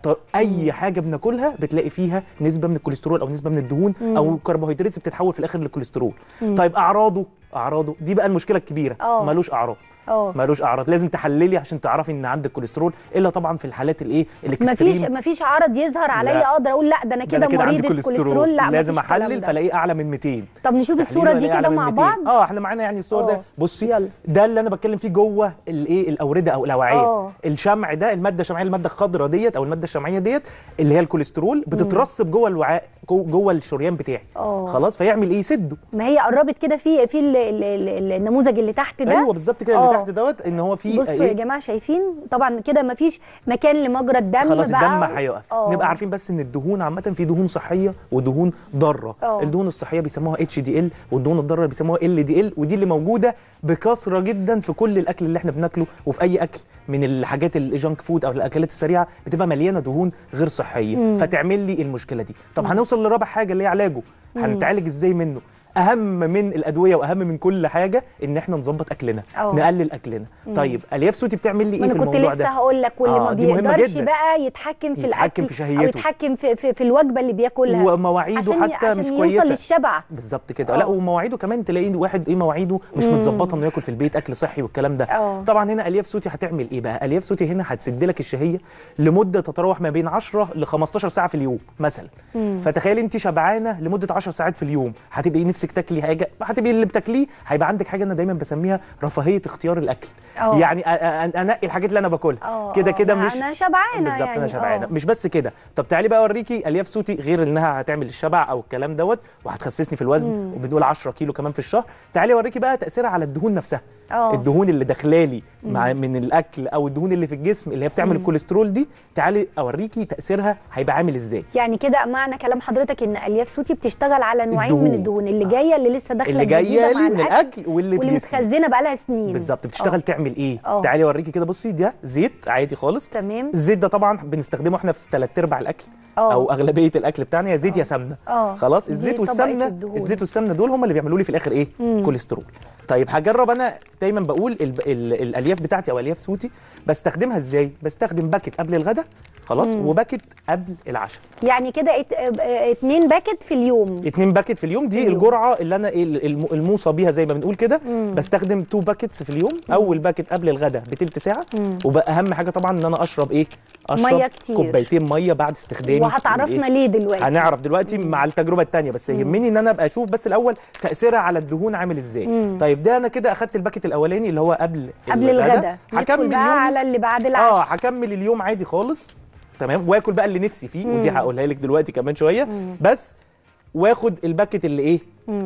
اي حاجه بناكلها بتلاقي فيها نسبه من الكوليسترول او نسبه من الدهون مم. او الكربوهيدرات بتتحول في الاخر للكوليسترول. مم. طيب اعراضه؟ اعراضه دي بقى المشكله الكبيره. أوه. ملوش اعراض. اه مالوش اعراض. لازم تحللي عشان تعرفي ان عندك كوليسترول، الا طبعا في الحالات الايه الاكستريم. مفيش مفيش عرض يظهر عليا اقدر اقول لا ده انا كده مريض الكوليسترول. لا لازم احلل فلاقيه اعلى من مئتين. طب نشوف الصوره دي كده مع بعض. اه احنا معانا يعني الصور ده. بصي يلا. ده اللي انا بتكلم فيه جوه الايه الاورده او الاوعيه. الشمع ده الماده الشمعيه، الماده الخضراء ديت او الماده الشمعيه ديت اللي هي الكوليسترول بتترسب جوه الوعاء جوه الشريان بتاعي. أوه. خلاص. فيعمل ايه؟ يسده. ما هي قربت كده في في النموذج اللي تحت ده. ايوه بالظبط كده. اللي تحت دوت ان هو في بصوا يا جماعه شايفين طبعا كده مفيش مكان لمجرى الدم. خلاص الدم هيقف. نبقى عارفين بس ان الدهون عامه في دهون صحيه ودهون ضاره. أوه. الدهون الصحيه بيسموها اتش دي ال، والدهون الضاره بيسموها ال دي ال، ودي اللي موجوده بكثره جدا في كل الاكل اللي احنا بناكله، وفي اي اكل من الحاجات الجانك فود او الاكلات السريعه بتبقى مليانه دهون غير صحيه. مم. فتعمل لي المشكله دي. طب مم. هنوصل لرابع حاجه اللي هي علاجه. هنتعالج ازاي منه؟ اهم من الادويه واهم من كل حاجه ان احنا نظبط اكلنا. أوه. نقلل اكلنا. مم. طيب الياف صوتي بتعمل لي ايه في الموضوع ده؟ انا كنت لسه هقول لك واللي آه ما بيقدرش بقى يتحكم في يتحكم الاكل في شهيته او يتحكم في, في, في الوجبه اللي بياكلها ومواعيده عشان حتى عشان مش يوصل كويسه للشبع. بالظبط كده. لا ومواعيده كمان تلاقي واحد ايه مواعيده مش مم. متظبطه انه ياكل في البيت اكل صحي والكلام ده. أوه. طبعا هنا الياف صوتي هتعمل ايه بقى؟ الياف صوتي هنا هتسد لك الشهيه لمده تتراوح ما بين عشرة ل خمستاشر ساعه في اليوم مثلا. مم. فتخيلي انت شبعانه لمده عشر ساعات في اليوم، هتبقي نفسك تاكلي حاجه، هتبقي اللي بتاكليه هيبقى عندك حاجه انا دايما بسميها رفاهيه اختيار الاكل. أوه. يعني انقي الحاجات اللي انا باكلها كده كده مش انا شبعانه بالظبط يعني. انا شبعانه. أوه. مش بس كده. طب تعالي بقى اوريكي الياف صوتي غير انها هتعمل الشبع او الكلام دوت وهتخسسني في الوزن. مم. وبنقول عشرة كيلو كمان في الشهر. تعالي اوريكي بقى تاثيرها على الدهون نفسها. أوه. الدهون اللي داخلالي مع من الاكل او الدهون اللي في الجسم اللي هي بتعمل مم. الكوليسترول دي. تعالي اوريكي تاثيرها هيبقى عامل ازاي. يعني كده معنى كلام حضرتك ان الياف صوتي بتشتغل على نوعين الدهون. من الدهون اللي جايه اللي لسه داخله اللي جايه من الاكل واللي واللي متخزنه بقى لها سنين. بالظبط. بتشتغل. أوه. تعمل ايه؟ أوه. تعالي اوريكي كده. بصي ده زيت عادي خالص. تمام. الزيت ده طبعا بنستخدمه احنا في ثلاث ارباع الاكل. أوه. او اغلبيه الاكل بتاعنا يا زيت. أوه. يا سمنه. أوه. خلاص. الزيت والسمنه الزيت والسمنه دول هم اللي بيعملوا لي في الاخر ايه؟ مم. كوليسترول. طيب هجرب. انا دايما بقول ال ال الالياف بتاعتي او الياف صوتي بستخدمها ازاي؟ بستخدم باكت قبل الغداء خلاص. مم. وباكت قبل العشاء. يعني كده ات اتنين باكت في اليوم. اتنين باكت في اليوم. دي في اليوم. الجرعه اللي انا الموصى بيها زي ما بنقول كده. بستخدم اتنين باكتس في اليوم. مم. اول باكت قبل الغداء بتلت ساعه. وبقى اهم حاجه طبعا ان انا اشرب ايه؟ اشرب ميه كتير. كوبايتين ميه بعد استخدامي. وهتعرفنا ليه دلوقتي. هنعرف دلوقتي مم. مع التجربه الثانيه. بس يهمني ان انا ابقى اشوف بس الاول تاثيرها على الدهون عامل ازاي. مم. طيب ده انا كده اخدت الباكت الاولاني اللي هو قبل قبل الغداء. هكمل بقى على اللي بعد العشاء. اه هكمل اليوم عادي خالص. تمام، واكل بقى اللي نفسي فيه، ودي هقولها لك دلوقتي كمان شويه. مم. بس واخد الباكت اللي ايه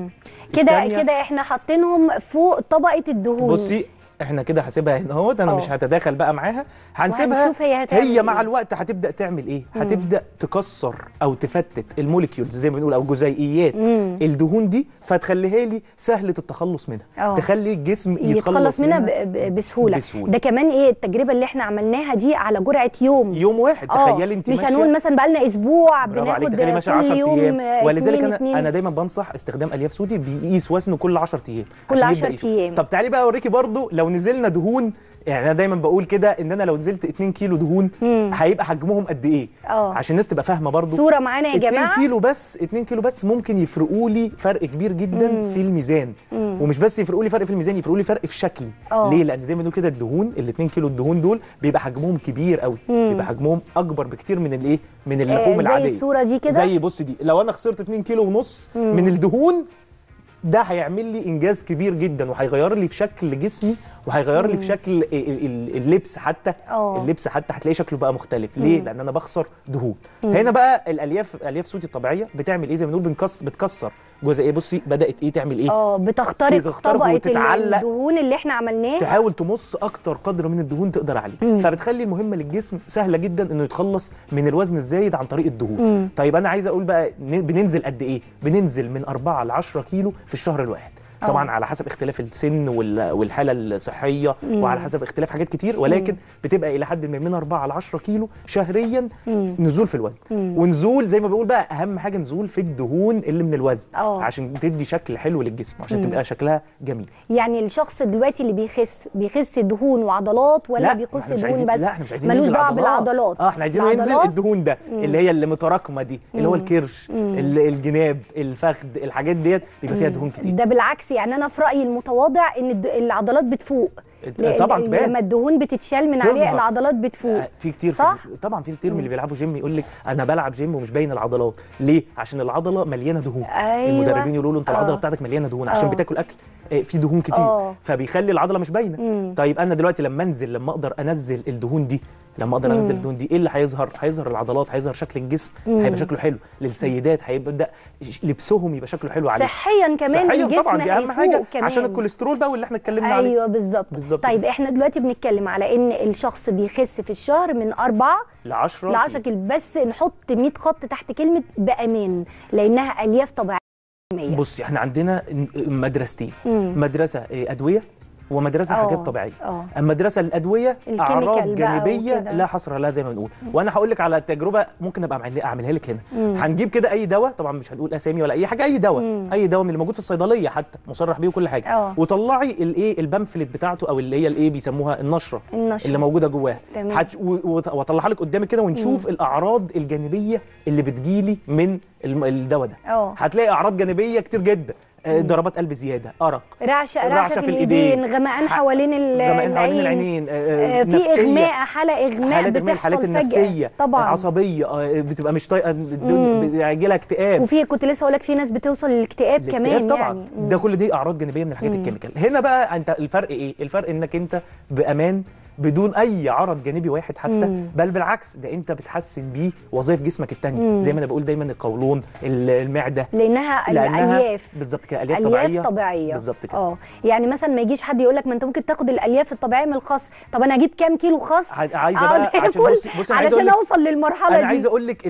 كده كده احنا حاطينهم فوق طبقه الدهون. بصي احنا كده هسيبها هنا اهوت، انا أوه. مش هتداخل بقى معاها، هنسيبها هي, هي مع الوقت هتبدا تعمل ايه؟ مم. هتبدا تكسر او تفتت الموليكيولز زي ما بنقول او جزيئيات مم. الدهون دي، فتخليها لي سهله التخلص منها. أوه. تخلي الجسم يتخلص منها, منها بسهوله. بسهوله. ده كمان ايه التجربه اللي احنا عملناها دي على جرعه يوم يوم واحد. تخيلي انت مش هنقول مثلا بقى لنا اسبوع بناخد كل يوم. ولذلك انا اتنين. انا دايما بنصح استخدام الياف صوتي بيقيس وزنه كل عشرة ايام كل عشرة ايام. طب تعالي بقى اوريكي برضو لو نزلنا دهون، يعني انا دايما بقول كده ان انا لو نزلت اتنين كيلو دهون مم. هيبقى حجمهم قد ايه؟ أوه. عشان الناس تبقى فاهمه برضو صوره معانا يا جماعه. اتنين كيلو بس اتنين كيلو بس ممكن يفرقوا لي فرق كبير جدا مم. في الميزان. مم. ومش بس يفرقوا لي فرق في الميزان، يفرقوا لي فرق في شكلي. أوه. ليه؟ لان زي ما بنقول كده الدهون ال اتنين كيلو الدهون دول بيبقى حجمهم كبير قوي، مم. بيبقى حجمهم اكبر بكتير من الايه؟ من اللحوم آه العاديه. زي الصوره دي كده، زي بص دي لو انا خسرت اتنين كيلو ونص مم. من الدهون، ده هيعمل لي انجاز كبير جدا، وهيغير لي في شكل جسمي، وهيغير لي في شكل اللبس حتى. أوه. اللبس حتى هتلاقي شكله بقى مختلف. ليه؟ لان انا بخسر دهون. مم. هنا بقى الالياف الالياف صوتي الطبيعيه بتعمل ايه؟ زي ما بنقول بنكسر بتكسر جزئيه. بصي بدات ايه تعمل ايه؟ اه بتخترق طبقه الدهون اللي احنا عملناه، تحاول تمص اكتر قدر من الدهون تقدر عليه. مم. فبتخلي المهمه للجسم سهله جدا انه يتخلص من الوزن الزايد عن طريق الدهون. مم. طيب انا عايز اقول بقى بننزل قد ايه؟ بننزل من أربعة ل عشرة كيلو في الشهر الواحد. طبعا على حسب اختلاف السن والحاله الصحيه، مم. وعلى حسب اختلاف حاجات كتير، ولكن مم. بتبقى الى حد ما من أربعة ل عشرة كيلو شهريا. مم. نزول في الوزن. مم. ونزول زي ما بقول بقى اهم حاجه نزول في الدهون اللي من الوزن. أوه. عشان تدي شكل حلو للجسم، عشان مم. تبقى شكلها جميل. يعني الشخص دلوقتي اللي بيخس بيخس دهون وعضلات ولا بيخس دهون بس؟ لا احنا مش عايزين ملوش دعوه بالعضلات. اه احنا عايزين ننزل الدهون ده مم. اللي هي اللي متراكمه دي، مم. اللي هو الكرش، مم. الجناب، الفخذ، الحاجات ديت بيبقى فيها دهون كتير. ده بالعكس، يعني انا في رايي المتواضع ان العضلات بتفوق طبعا تبان لما الدهون بتتشال من عليها العضلات بتفوق. في كتير صح؟ في طبعا في كتير من اللي بيلعبوا جيم يقول لك انا بلعب جيم ومش باين العضلات. ليه؟ عشان العضله مليانه دهون. أيوة. المدربين يقولوا له انت العضله أوه. بتاعتك مليانه دهون عشان أوه. بتاكل اكل في دهون كتير. أوه. فبيخلي العضله مش باينه. مم. طيب انا دلوقتي لما انزل لما اقدر انزل الدهون دي لما اقدر انزل الدهون دي ايه اللي هيظهر؟ هيظهر العضلات، هيظهر شكل الجسم، مم. هيبقى شكله حلو للسيدات، هيبدا لبسهم يبقى شكله حلو عليه صحيا كمان. صحيا الجسم طبعا دي اهم حاجه كمان. عشان الكوليسترول بقى واللي احنا اتكلمنا عليه. ايوه بالظبط. طيب احنا دلوقتي بنتكلم على ان الشخص بيخس في الشهر من أربعة ل عشرة ل عشرة كيلو، بس نحط مية خط تحت كلمه بامان لانها الياف طبيعيه. بصي احنا عندنا مدرستين، مم. مدرسه ادويه ومدرسه أوه. حاجات طبيعيه. أوه. المدرسه الادويه اعراض جانبيه لا حصر لها زي ما بنقول. مم. وانا هقول لك على تجربه ممكن ابقى اعملها لك هنا. مم. هنجيب كده اي دواء، طبعا مش هنقول اسامي ولا اي حاجه، اي دواء مم. اي دواء من اللي موجود في الصيدليه حتى مصرح بيه وكل حاجه. أوه. وطلعي الايه البامفلت بتاعته او اللي هي الايه بيسموها النشره, النشرة. اللي موجوده جواها، واطلعها لك قدامك كده ونشوف مم. الاعراض الجانبيه اللي بتجيلي من الدواء ده. أوه. هتلاقي اعراض جانبيه كتير جدا، ضربات قلب زياده، ارق، رعشه رعشه في الايدين، غمقان حوالين العينين، حوالين العينين، آه في اغماء، حاله اغماء بتحصل الحالات النفسيه طبعا، عصبيه، آه بتبقى مش طايقه، بيجي لها اكتئاب. وفي كنت لسه هقول لك في ناس بتوصل للاكتئاب كمان طبعا. يعني. مم. ده كل دي اعراض جانبيه من الحاجات الكيميكال. هنا بقى انت الفرق ايه؟ الفرق انك انت بامان بدون اي عرض جانبي واحد حتى. مم. بل بالعكس ده انت بتحسن بيه وظائف جسمك الثانيه، زي ما انا بقول دايما القولون، المعده، لانها الالياف بالظبط كده، الياف طبيعيه طبيعيه بالظبط كده. اه يعني مثلا ما يجيش حد يقول لك ما انت ممكن تاخد الالياف الطبيعيه من الخس. طب انا اجيب كام كيلو خس عايزه بقى عشان بص بص انا علشان اوصل للمرحله أنا دي. انا عايز اقول لك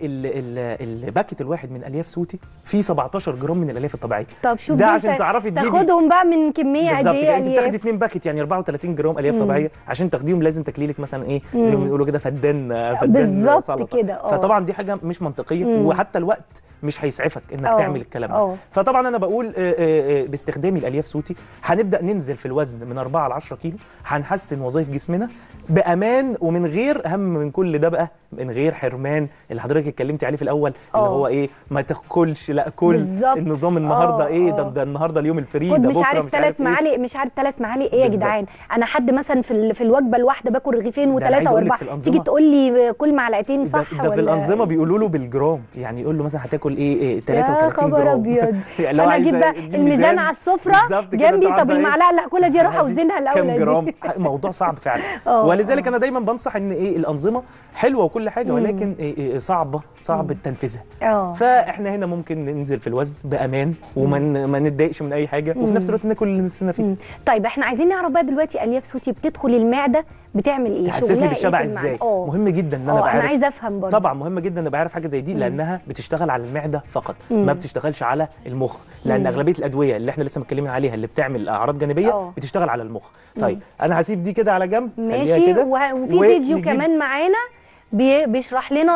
الباكت الواحد من الياف صوتي فيه سبعتاشر جرام من الالياف الطبيعيه. طب شوف ده عشان تعرفي تجيبي تاخدهم بقى من كميه قد ايه؟ انت بتاخدي اتنين باكت يعني أربعة وتلاتين جرام الياف طبيعيه، عشان تاخديهم لازم تكليلك مثلا ايه زي ما بيقولوا كده فدان فدان بالظبط كده. فطبعا دي حاجه مش منطقيه، مم. وحتى الوقت مش هيسعفك انك أوه. تعمل الكلام ده. أوه. فطبعا انا بقول باستخدامي الالياف صوتي هنبدا ننزل في الوزن من أربعة ل عشرة كيلو، هنحسن وظائف جسمنا بامان ومن غير اهم من كل ده بقى من غير حرمان اللي حضرتك اتكلمتي عليه في الاول. أوه. اللي هو ايه ما تاكلش لا كل بالزبط. النظام النهارده أوه. ايه ده, ده النهارده اليوم الفري ده مش عارف ثلاث معالق إيه؟ مش عارف ثلاث معالق ايه يا جدعان؟ انا حد مثلا في في الوجبه الواحده باكل رغيفين وثلاثه واربعه، تيجي تقول لي كل معلقتين صح؟ ده, ده ولا في الانظمه بيقولوا له بالجرام، يعني يقول له مثلا هتاكل بتاكل ايه, إيه تلاتة يا وتلاتين خبر جرام ابيض. يعني لو انا عايزة اجيب بقى تجيب الميزان ميزان على السفره بالظبط كده، جنبي، تقعد طب بقى إيه؟ المعلقه اللي هاكلها دي اروح اوزنها الاول كام دي. جرام؟ موضوع صعب فعلا. آه، ولذلك آه. انا دايما بنصح ان ايه الانظمه حلوه وكل حاجه، ولكن إيه إيه صعبه صعب تنفيذها. اه فاحنا هنا ممكن ننزل في الوزن بامان وما ن- ما نتضايقش من اي حاجه، وفي نفس الوقت ناكل اللي نفسنا فيه. مم. طيب احنا عايزين نعرف بقى دلوقتي الياف صوتي بتدخل المعده بتعمل ايه؟ تحسسني شغلها بالشبع إيه في المعدة؟ ازاي؟ اه مهم جدا ان انا اه ابقى انا عارف. عايزه افهم برضه. طبعا مهم جدا ان ابقى عارف حاجه زي دي، لانها بتشتغل على المعده فقط، مم. ما بتشتغلش على المخ، لان مم. اغلبيه الادويه اللي احنا لسه متكلمين عليها اللي بتعمل اعراض جانبيه اه. بتشتغل على المخ. طيب انا هسيب دي كده على جنب، خليها ماشي. كده. وه- وفي ونجيب- فيديو كمان معانا بي- بيشرح لنا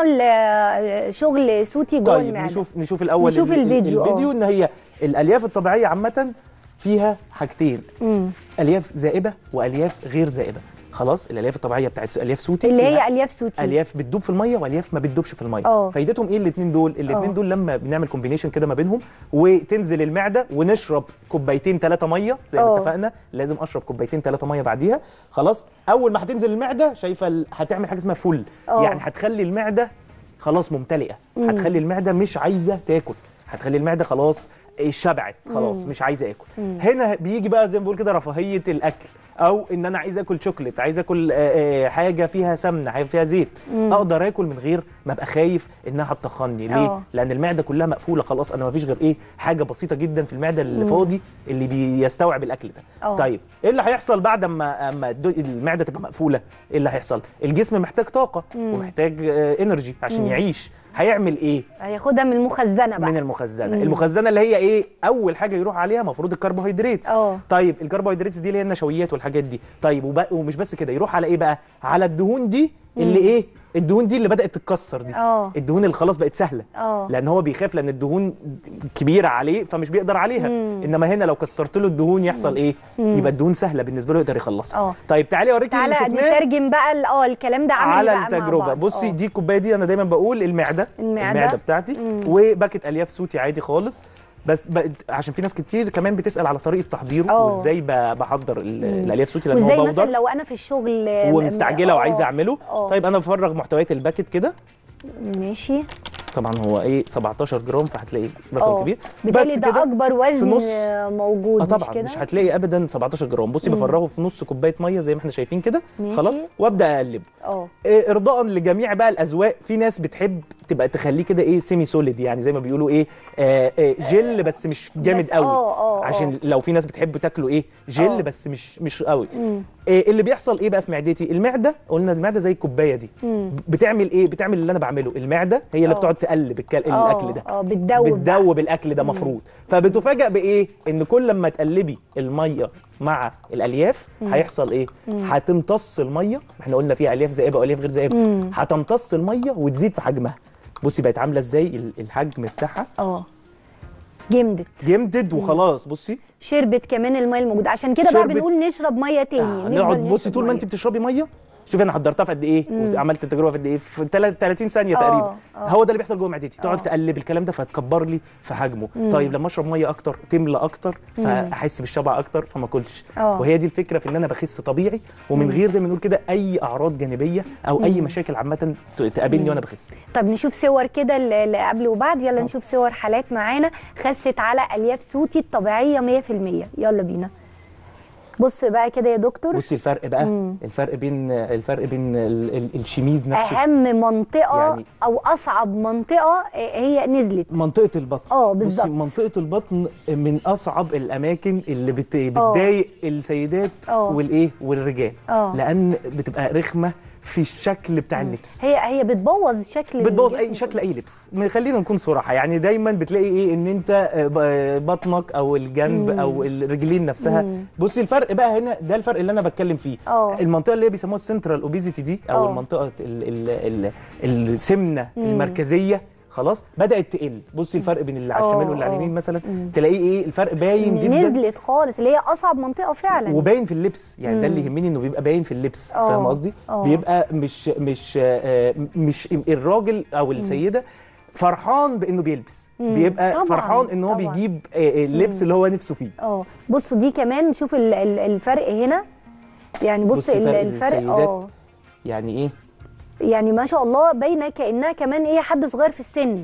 ال- شغل صوتي جوه طيب المعده. نشوف نشوف الاول نشوف ال- ال- الفيديو، اه. الفيديو ان هي الالياف الطبيعيه عامه فيها حاجتين، مم. الياف زائبه والياف غير زائبه. خلاص الالياف الطبيعيه بتاعت الياف صوتي اللي فيها هي الياف صوتي. الياف بتدوب في الميه والياف ما بتدوبش في الميه. اه. فايدتهم ايه الاثنين دول؟ الاثنين اه. دول لما بنعمل كومبينيشن كده ما بينهم وتنزل المعده ونشرب كوبايتين ثلاثه ميه زي ما اه. اتفقنا، لازم اشرب كوبايتين ثلاثه ميه بعديها. خلاص اول ما هتنزل المعده شايفه ال- هتعمل حاجه اسمها فل، اه. يعني هتخلي المعده خلاص ممتلئه، مم. هتخلي المعده مش عايزه تاكل، هتخلي المعده خلاص شبعت خلاص مم. مش عايزه اكل. مم. هنا بيجي بقى زي ما بقول كده رفاهيه الاكل، او ان انا عايز اكل شوكليت، عايز اكل آه، آه، حاجه فيها سمنه، حاجه فيها زيت، مم. اقدر اكل من غير ما ابقى خايف انها هتطخني. ليه؟ اه. لان المعده كلها مقفوله خلاص، انا ما فيش غير ايه حاجه بسيطه جدا في المعده اللي مم. فاضي اللي بيستوعب الاكل ده. اه. طيب ايه اللي هيحصل بعد اما اما الدو- المعده تبقى مقفوله؟ ايه اللي هيحصل؟ الجسم محتاج طاقه مم. ومحتاج انرجي عشان مم. يعيش. هيعمل ايه؟ هياخدها من المخزنه بقى. من المخزنه. مم. المخزنه اللي هي ايه؟ اول حاجه يروح عليها المفروض الكربوهيدرات. اه. طيب الكربوهيدرات دي اللي هي النشويات والحاجات دي. طيب وبقى ومش بس كده، يروح على ايه بقى؟ على الدهون دي اللي مم. ايه؟ الدهون دي اللي بدات تتكسر دي. اه. الدهون اللي خلاص بقت سهله. اه. لان هو بيخاف لان الدهون كبيره عليه فمش بيقدر عليها. مم. انما هنا لو كسرت له الدهون يحصل ايه؟ مم. يبقى الدهون سهله بالنسبه له، يقدر يخلصها. اه. طيب تعالي اوريكي اللي تعالى شفناه نترجم بقى ال- اه الكلام ده عامل على ايه بقى مع التجربه. بعض. بصي اه. دي الكوبايه دي انا دايما بقول المعده المعدة. المعده بتاعتي مم. وباكت الياف صوتي عادي خالص. بس ب... عشان في ناس كتير كمان بتسال على طريقه تحضيره اه. وازاي ب... بحضر ال- مم. الالياف صوتي، لان وازاي هو مثلا بودر لو انا في الشغل آه، ومستعجله اه. وعايزه اعمله. اه. طيب انا بفرغ محتويات الباكت كده. ماشي. طبعا هو ايه سبعتاشر جرام فهتلاقي اه. رقم كبير. بالتالي بس ده كده اكبر في وزن نص آه، موجود. اه مش طبعا كده؟ مش هتلاقي ابدا سبعتاشر جرام. بصي مم. بفرغه في نص كوبايه ميه زي ما احنا شايفين كده. ماشي. خلاص وابدا اقلب. اه. إيه ارضاء لجميع بقى الاذواق. في ناس بتحب تبقى تخليه كده ايه سيمي سوليد، يعني زي ما بيقولوا ايه آه آه جل بس مش جامد بس قوي. اه اه عشان اه. لو في ناس بتحب تاكله ايه جل اه. بس مش مش قوي. مم. إيه اللي بيحصل ايه بقى في معدتي؟ المعده قلنا المعده زي الكوبايه دي مم. بتعمل ايه؟ بتعمل اللي انا بعمله. المعده هي اللي اه. بتقعد تقلب الكل- اه. الاكل ده، اه بتدوب بقى. بتدوب الاكل ده مفروض. فبتفاجئ بايه؟ ان كل لما تقلبي الميه مع الالياف مم. هيحصل ايه؟ مم. هتمتص الميه. احنا قلنا فيها الياف زائبه والياف غير زائبه. مم. هتمتص الميه وتزيد في حجمها. بصي بقت عامله ازاي ال- الحجم بتاعها اه جمدت. جمدت وخلاص. بصي شربت كمان الميه الموجوده، عشان كده بقى شربت. بنقول نشرب ميه تاني. آه، نفضل نقعد بصي نشرب طول ما مية. انت بتشربي ميه. شوفي انا حضرتها في قد ايه وعملت التجربه في قد ايه، في تلاتين ثانيه اه، تقريبا. اه. هو ده اللي بيحصل جوه معدتي، اه. تقعد تقلب الكلام ده فتكبر لي في حجمه. مم. طيب لما اشرب ميه اكتر تملى اكتر فاحس بالشبع اكتر فما اكلش. اه. وهي دي الفكره في ان انا بخس طبيعي ومن غير زي ما نقول كده اي اعراض جانبيه او اي مشاكل عامه ت- تقابلني وانا بخس. طب نشوف صور كده اللي قبل وبعد. يلا نشوف صور حالات معانا خست على الياف صوتي الطبيعيه مية في المية. يلا بينا. بص بقى كده يا دكتور. بصي الفرق بقى مم. الفرق بين الفرق بين ال- ال- الشميز نفسه. اهم منطقه يعني او اصعب منطقه هي نزلت. منطقه البطن. اه بالظبط. بصي منطقه البطن من اصعب الاماكن اللي بت... بتضايق السيدات اه. والايه والرجال. اه. لان بتبقى رخمه في الشكل بتاع اللبس. هي هي بتبوظ شكل بتبوظ الجسم اي شكل اي لبس. خلينا نكون صراحه، يعني دايما بتلاقي ايه ان انت ب- بطنك او الجنب مم. او الرجلين نفسها. مم. بصي الفرق بقى هنا ده الفرق اللي انا بتكلم فيه. اه. المنطقه اللي هي بيسموها السنترال اوبيزيتي دي او اه. المنطقه ال ال ال السمنه مم. المركزيه خلاص بدات تقل. بصي الفرق بين اللي على اه، الشمال واللي على اه. اليمين مثلا مم. تلاقيه ايه الفرق باين جدا نزلت خالص اللي هي اصعب منطقه فعلا. وباين في اللبس. يعني ده مم. اللي يهمني انه بيبقى باين في اللبس. اه. فاهم قصدي؟ اه. بيبقى مش مش آه، مش الراجل او السيده فرحان بانه بيلبس. مم. بيبقى طبعاً، فرحان ان هو طبعاً. بيجيب آه، اللبس اللي هو نفسه فيه. اه بصوا دي كمان شوف ال- ال- الفرق هنا. يعني بص بصي ال- فرق الفرق السيدات. اه يعني ايه؟ يعني ما شاء الله باينه كانها كمان ايه حد صغير في السن.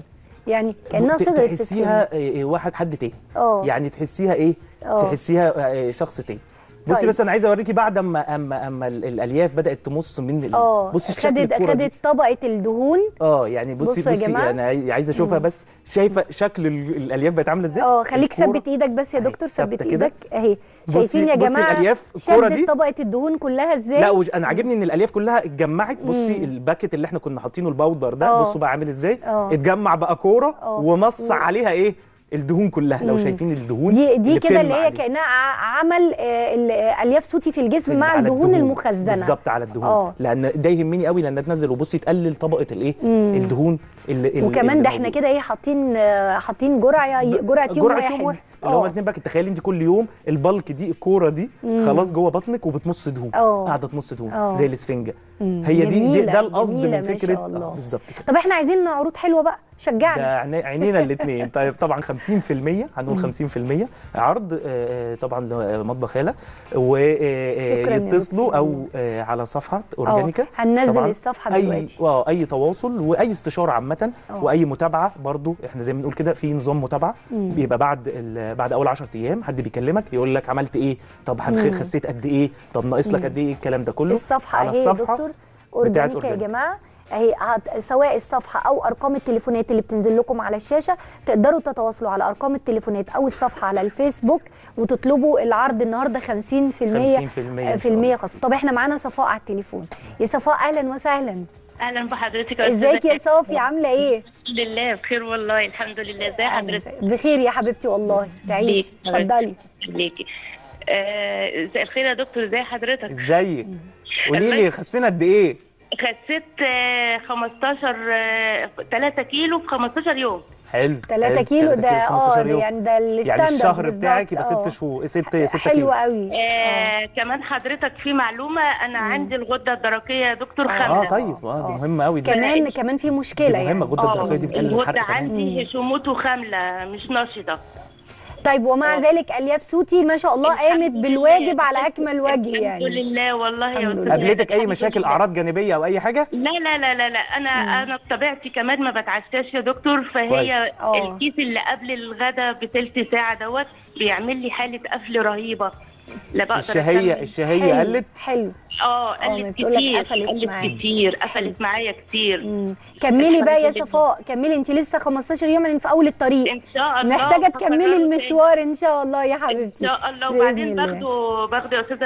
يعني كانها صيغه تحسيها آه، واحد حد تاني. اه يعني تحسيها ايه؟ أوه. تحسيها آه، شخص تاني. بصي طيب. بس انا عايزه اوريكي بعد اما اما اما الالياف بدات تمص من اه بصي خدت خدت طبقه الدهون. اه يعني بصي بصي انا عايزه اشوفها بس شايفه شكل الالياف بقت عامله ازاي. اه خليك ثبت ايدك بس يا دكتور، ثبت ايدك اهي. شايفين يا جماعه الالياف الكوره دي طبقه الدهون كلها ازاي؟ لا وج... انا عاجبني ان الالياف كلها اتجمعت. بصي الباكت اللي احنا كنا حاطينه الباودر ده، بصوا بقى عامل ازاي، اتجمع بقى كوره ومص و... عليها ايه الدهون كلها. لو شايفين الدهون دي دي كده اللي هي كانها عمل الياف صوتي في الجسم مع الدهون المخزنه بالظبط على الدهون. أوه. لان ده يهمني قوي لانها تنزل وبصي تقلل طبقه الايه الدهون اللي وكمان ده احنا كده ايه حاطين حاطين جرعه جرعه يوم جرعه يوم واحد اللي هو اتنين باك. تخيلي انت كل يوم البلك دي الكوره دي مم. خلاص جوه بطنك وبتمص دهون، قاعده تمص دهون أوه. زي الاسفنجه. هي دي, دي ده القصد من فكره آه بالظبط. طب احنا عايزين عروض حلوه بقى، شجعنا. ده عينينا الاثنين. طيب طبعا خمسين في المية هنقول خمسين في المية عرض آه طبعا لمطبخ هالة، ويتصلوا او آه على صفحه اورجانيكا. هننزل الصفحه دلوقتي. اه اي تواصل واي استشاره عامه واي متابعه. برضو احنا زي ما بنقول كده في نظام متابعه بيبقى بعد بعد اول عشرة ايام حد بيكلمك يقول لك عملت ايه، طب خسيت قد ايه، طب ناقص لك قد ايه، الكلام ده كله. الصفحه على الصفحه دكتور اورجانيكا يا جماعه اهي، سواء الصفحه او ارقام التليفونات اللي بتنزل لكم على الشاشه، تقدروا تتواصلوا على ارقام التليفونات او الصفحه على الفيسبوك وتطلبوا العرض النهارده خمسين في المية في المية خصم. طب احنا معانا صفاء على التليفون. يا صفاء اهلا وسهلا. اهلا بحضرتك. ازيك يا صافي، عامله ايه؟ الحمد لله بخير والله الحمد لله. ازي حضرتك؟ بخير يا حبيبتي والله. تعيش اتفضلي. ليكي آه زي الخير يا دكتور. ازي حضرتك؟ ازيك؟ قولي لي خسينا قد ايه؟ خسيت خمستاشر تلاتة كيلو في خمستاشر يوم. حلو. تلاتة كيلو ده اه يعني ده الستاندرد يعني الشهر بتاعك يبقى ست شهور ست ست كيلو. حلو قوي. آه كمان حضرتك في معلومه، انا مم. عندي الغده الدرقيه يا دكتور خامله. اه طيب اه دي مهمه قوي. كمان كمان في مشكله دي مهمه. الغده يعني الدرقيه دي بتقلل الحرق. الغده عندي هشوموته خامله مش نشطه. طيب ومع أوه. ذلك الياف صوتي ما شاء الله قامت بالواجب على اكمل وجه يعني. الحمد لله والله يا استاذ. قابلتك اي مشاكل اعراض جانبيه او اي حاجه؟ لا لا لا لا, لا. انا مم. انا بطبيعتي كمان ما بتعشاش يا دكتور، فهي أوه. الكيس اللي قبل الغدا بثلث ساعه دوت بيعمل لي حاله قفل رهيبه. لا بقدر الشهيه الشهيه قلت. حلو. اه قلت كتير قلت كتير قفلت معايا كتير. مم. كملي بقى يا صفاء، كملي. انت لسه خمستاشر يوم يعني في اول الطريق ان شاء الله. محتاجه تكملي المشوار ان شاء الله يا حبيبتي. ان شاء الله. وبعدين باخده باخده يا استاذه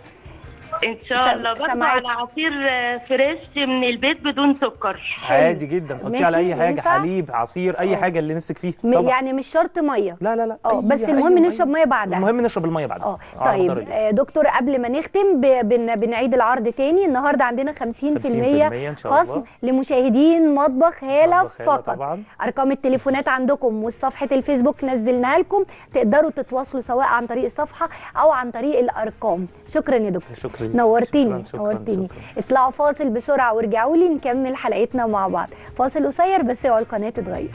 ان شاء الله باخده على عصير فريش من البيت بدون سكر. عادي جدا، حطيه على اي حاجه، حليب، عصير، اي أوه. حاجه اللي نفسك فيه طبعا. يعني مش شرط ميه. لا لا لا اه بس المهم نشرب ميه بعدها. المهم نشرب الميه بعدها. اه طيب آه دكتور قبل ما نختم بن بنعيد العرض تاني. النهارده عندنا خمسين في المية خصم لمشاهدين مطبخ هالة فقط. طبعا. ارقام التليفونات عندكم وصفحه الفيسبوك نزلناها لكم، تقدروا تتواصلوا سواء عن طريق الصفحه او عن طريق الارقام. شكرا يا دكتور. شكرا. نورتيني نورتيني. اطلعوا فاصل بسرعه وارجعوا لي نكمل حلقتنا مع بعض. فاصل قصير بس اوعوا القناه تتغير.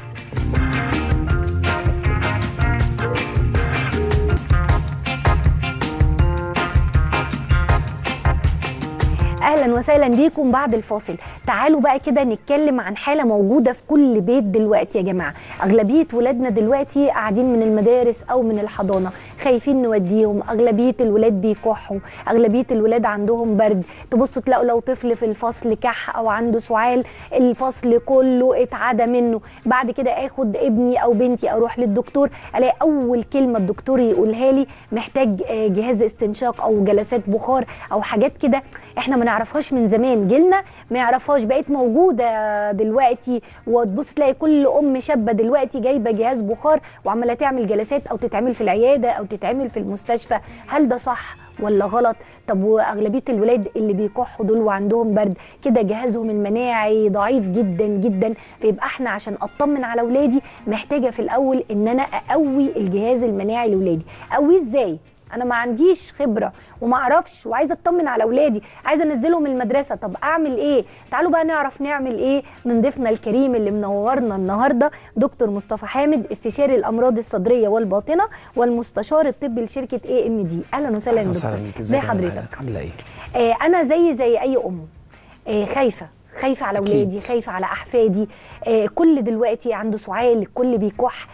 اهلا وسهلا بيكم بعد الفاصل. تعالوا بقى كده نتكلم عن حاله موجوده في كل بيت دلوقتي يا جماعه. اغلبيه ولادنا دلوقتي قاعدين من المدارس او من الحضانه خايفين نوديهم، اغلبيه الولاد بيكحوا، اغلبيه الولاد عندهم برد. تبصوا تلاقوا لو طفل في الفصل كح او عنده سعال الفصل كله اتعدى منه. بعد كده اخد ابني او بنتي اروح للدكتور الاقي اول كلمه الدكتور يقولها لي محتاج جهاز استنشاق او جلسات بخار او حاجات كده احنا ما نعرفهاش من زمان. جيلنا ما يعرفهاش، بقت موجوده دلوقتي. وتبص تلاقي كل ام شابه دلوقتي جايبه جهاز بخار وعماله تعمل جلسات او تتعمل في العياده او تتعمل في المستشفى. هل ده صح ولا غلط؟ طب واغلبيه الولاد اللي بيكحوا دول وعندهم برد كده جهازهم المناعي ضعيف جدا جدا. فيبقى احنا عشان اطمن على اولادي محتاجه في الاول ان انا اقوي الجهاز المناعي لاولادي. اقويه ازاي؟ انا ما عنديش خبره وما اعرفش وعايزه اطمن على اولادي، عايزه انزلهم المدرسه. طب اعمل ايه؟ تعالوا بقى نعرف نعمل ايه من ضيفنا الكريم اللي منورنا النهارده دكتور مصطفى حامد، استشاري الامراض الصدريه والباطنه والمستشار الطبي لشركه اي ام دي. اهلا وسهلا دكتور. ازي حضرتك؟ عامله ايه؟ آه انا زي زي اي ام آه خايفه خايفه على اولادي، خايفه على احفادي، آه كل دلوقتي عنده سعال، الكل بيكح،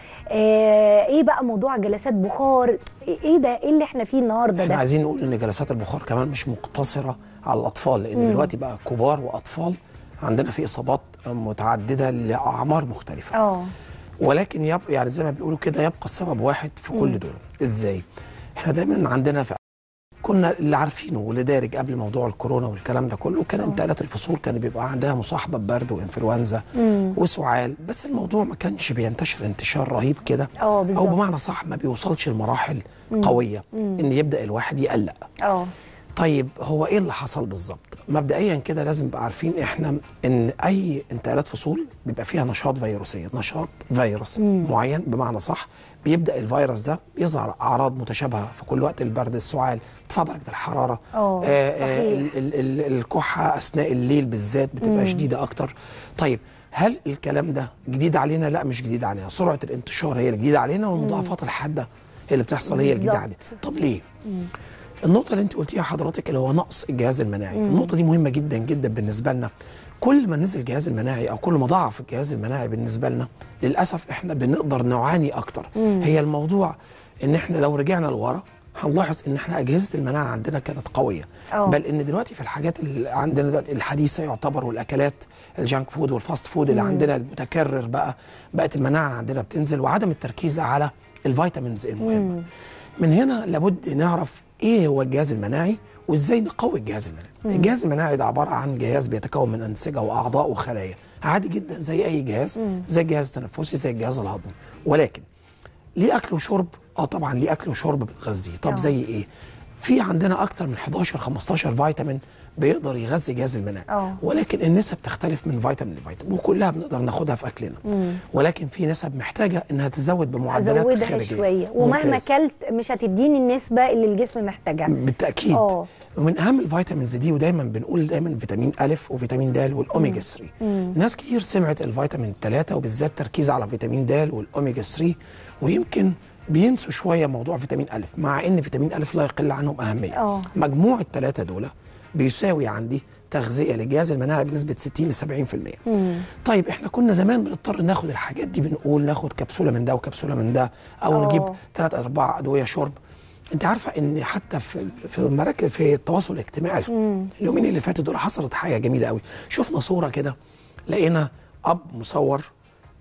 آه ايه بقى موضوع جلسات بخار؟ ايه ده؟ ايه اللي احنا فيه النهارده؟ احنا ده عايزين نقول ان جلسات البخار كمان مش مقتصره على الاطفال، لان مم. دلوقتي بقى كبار واطفال عندنا في اصابات متعدده لاعمار مختلفه. اه ولكن يب يعني زي ما بيقولوا كده يبقى السبب واحد في كل دول. ازاي؟ احنا دايما عندنا في كنا اللي عارفينه واللي دارج قبل موضوع الكورونا والكلام ده كله كان انتقالات الفصول كان بيبقى عندها مصاحبه ببرد وانفلونزا وسعال، بس الموضوع ما كانش بينتشر انتشار رهيب كده، او بمعنى صح ما بيوصلش لمراحل قويه مم. ان يبدا الواحد يقلق. اه طيب هو ايه اللي حصل بالظبط؟ مبدئيا كده لازم نبقى عارفين احنا ان اي انتقالات فصول بيبقى فيها نشاط فيروسي، نشاط فيروس مم. معين بمعنى صح. بيبدا الفيروس ده يظهر اعراض متشابهه في كل وقت، البرد، السعال، ارتفاع درجه الحراره، آه آه ال ال ال الكحه اثناء الليل بالذات بتبقى مم. شديده اكتر. طيب هل الكلام ده جديد علينا؟ لا مش جديد علينا، سرعه الانتشار هي الجديده علينا والمضاعفات الحاده اللي بتحصل هي الجديده علينا. طب ليه؟ مم. النقطه اللي انت قلتيها حضرتك اللي هو نقص الجهاز المناعي، مم. النقطه دي مهمه جدا جدا بالنسبه لنا. كل ما نزل الجهاز المناعي او كل ما ضعف الجهاز المناعي بالنسبه لنا للاسف احنا بنقدر نعاني اكتر. مم. هي الموضوع ان احنا لو رجعنا لورا هنلاحظ ان احنا اجهزه المناعه عندنا كانت قويه، أوه. بل ان دلوقتي في الحاجات اللي عندنا دلوقتي الحديثه يعتبر والاكلات الجانك فود والفاست فود اللي مم. عندنا المتكرر بقى بقت المناعه عندنا بتنزل، وعدم التركيز على الفيتامينز المهمه. مم. من هنا لابد نعرف ايه هو الجهاز المناعي وازاي نقوي الجهاز المناعي. مم. الجهاز المناعي ده عباره عن جهاز بيتكون من انسجه واعضاء وخلايا عادي جدا زي اي جهاز، مم. زي الجهاز التنفسي زي الجهاز الهضمي، ولكن ليه اكل وشرب؟ اه طبعا ليه اكل وشرب بتغذيه. طب أوه. زي ايه؟ في عندنا اكتر من حداشر خمستاشر فيتامين بيقدر يغذي الجهاز المناعي، أوه. ولكن النسب تختلف من فيتامين لفيتامين وكلها بنقدر ناخدها في اكلنا، مم. ولكن في نسب محتاجه انها تزود بمعدلات خارجيه شويه، ومهما اكلت مش هتديني النسبه اللي الجسم محتاجها بالتاكيد. أوه. ومن اهم الفيتامينز دي ودايما بنقول دايما فيتامين أ وفيتامين د والاوميجا ثلاثة. مم. ناس كتير سمعت الفيتامين ثلاثة وبالذات تركيز على فيتامين د والاوميجا ثلاثة، ويمكن بينسوا شويه موضوع فيتامين أ، مع ان فيتامين أ لا يقل عنهم اهميه. أوه. مجموع الثلاثه دول بيساوي عندي تغذيه للجهاز المناعي بنسبه ستين ل سبعين في المية. مم. طيب احنا كنا زمان بنضطر ناخد الحاجات دي، بنقول ناخد كبسوله من ده وكبسوله من ده، او أوه. نجيب ثلاث اربع ادويه شرب. انت عارفه ان حتى في في مراكز في التواصل الاجتماعي مم. اليومين اللي فاتوا دول حصلت حاجه جميله قوي. شفنا صوره كده لقينا اب مصور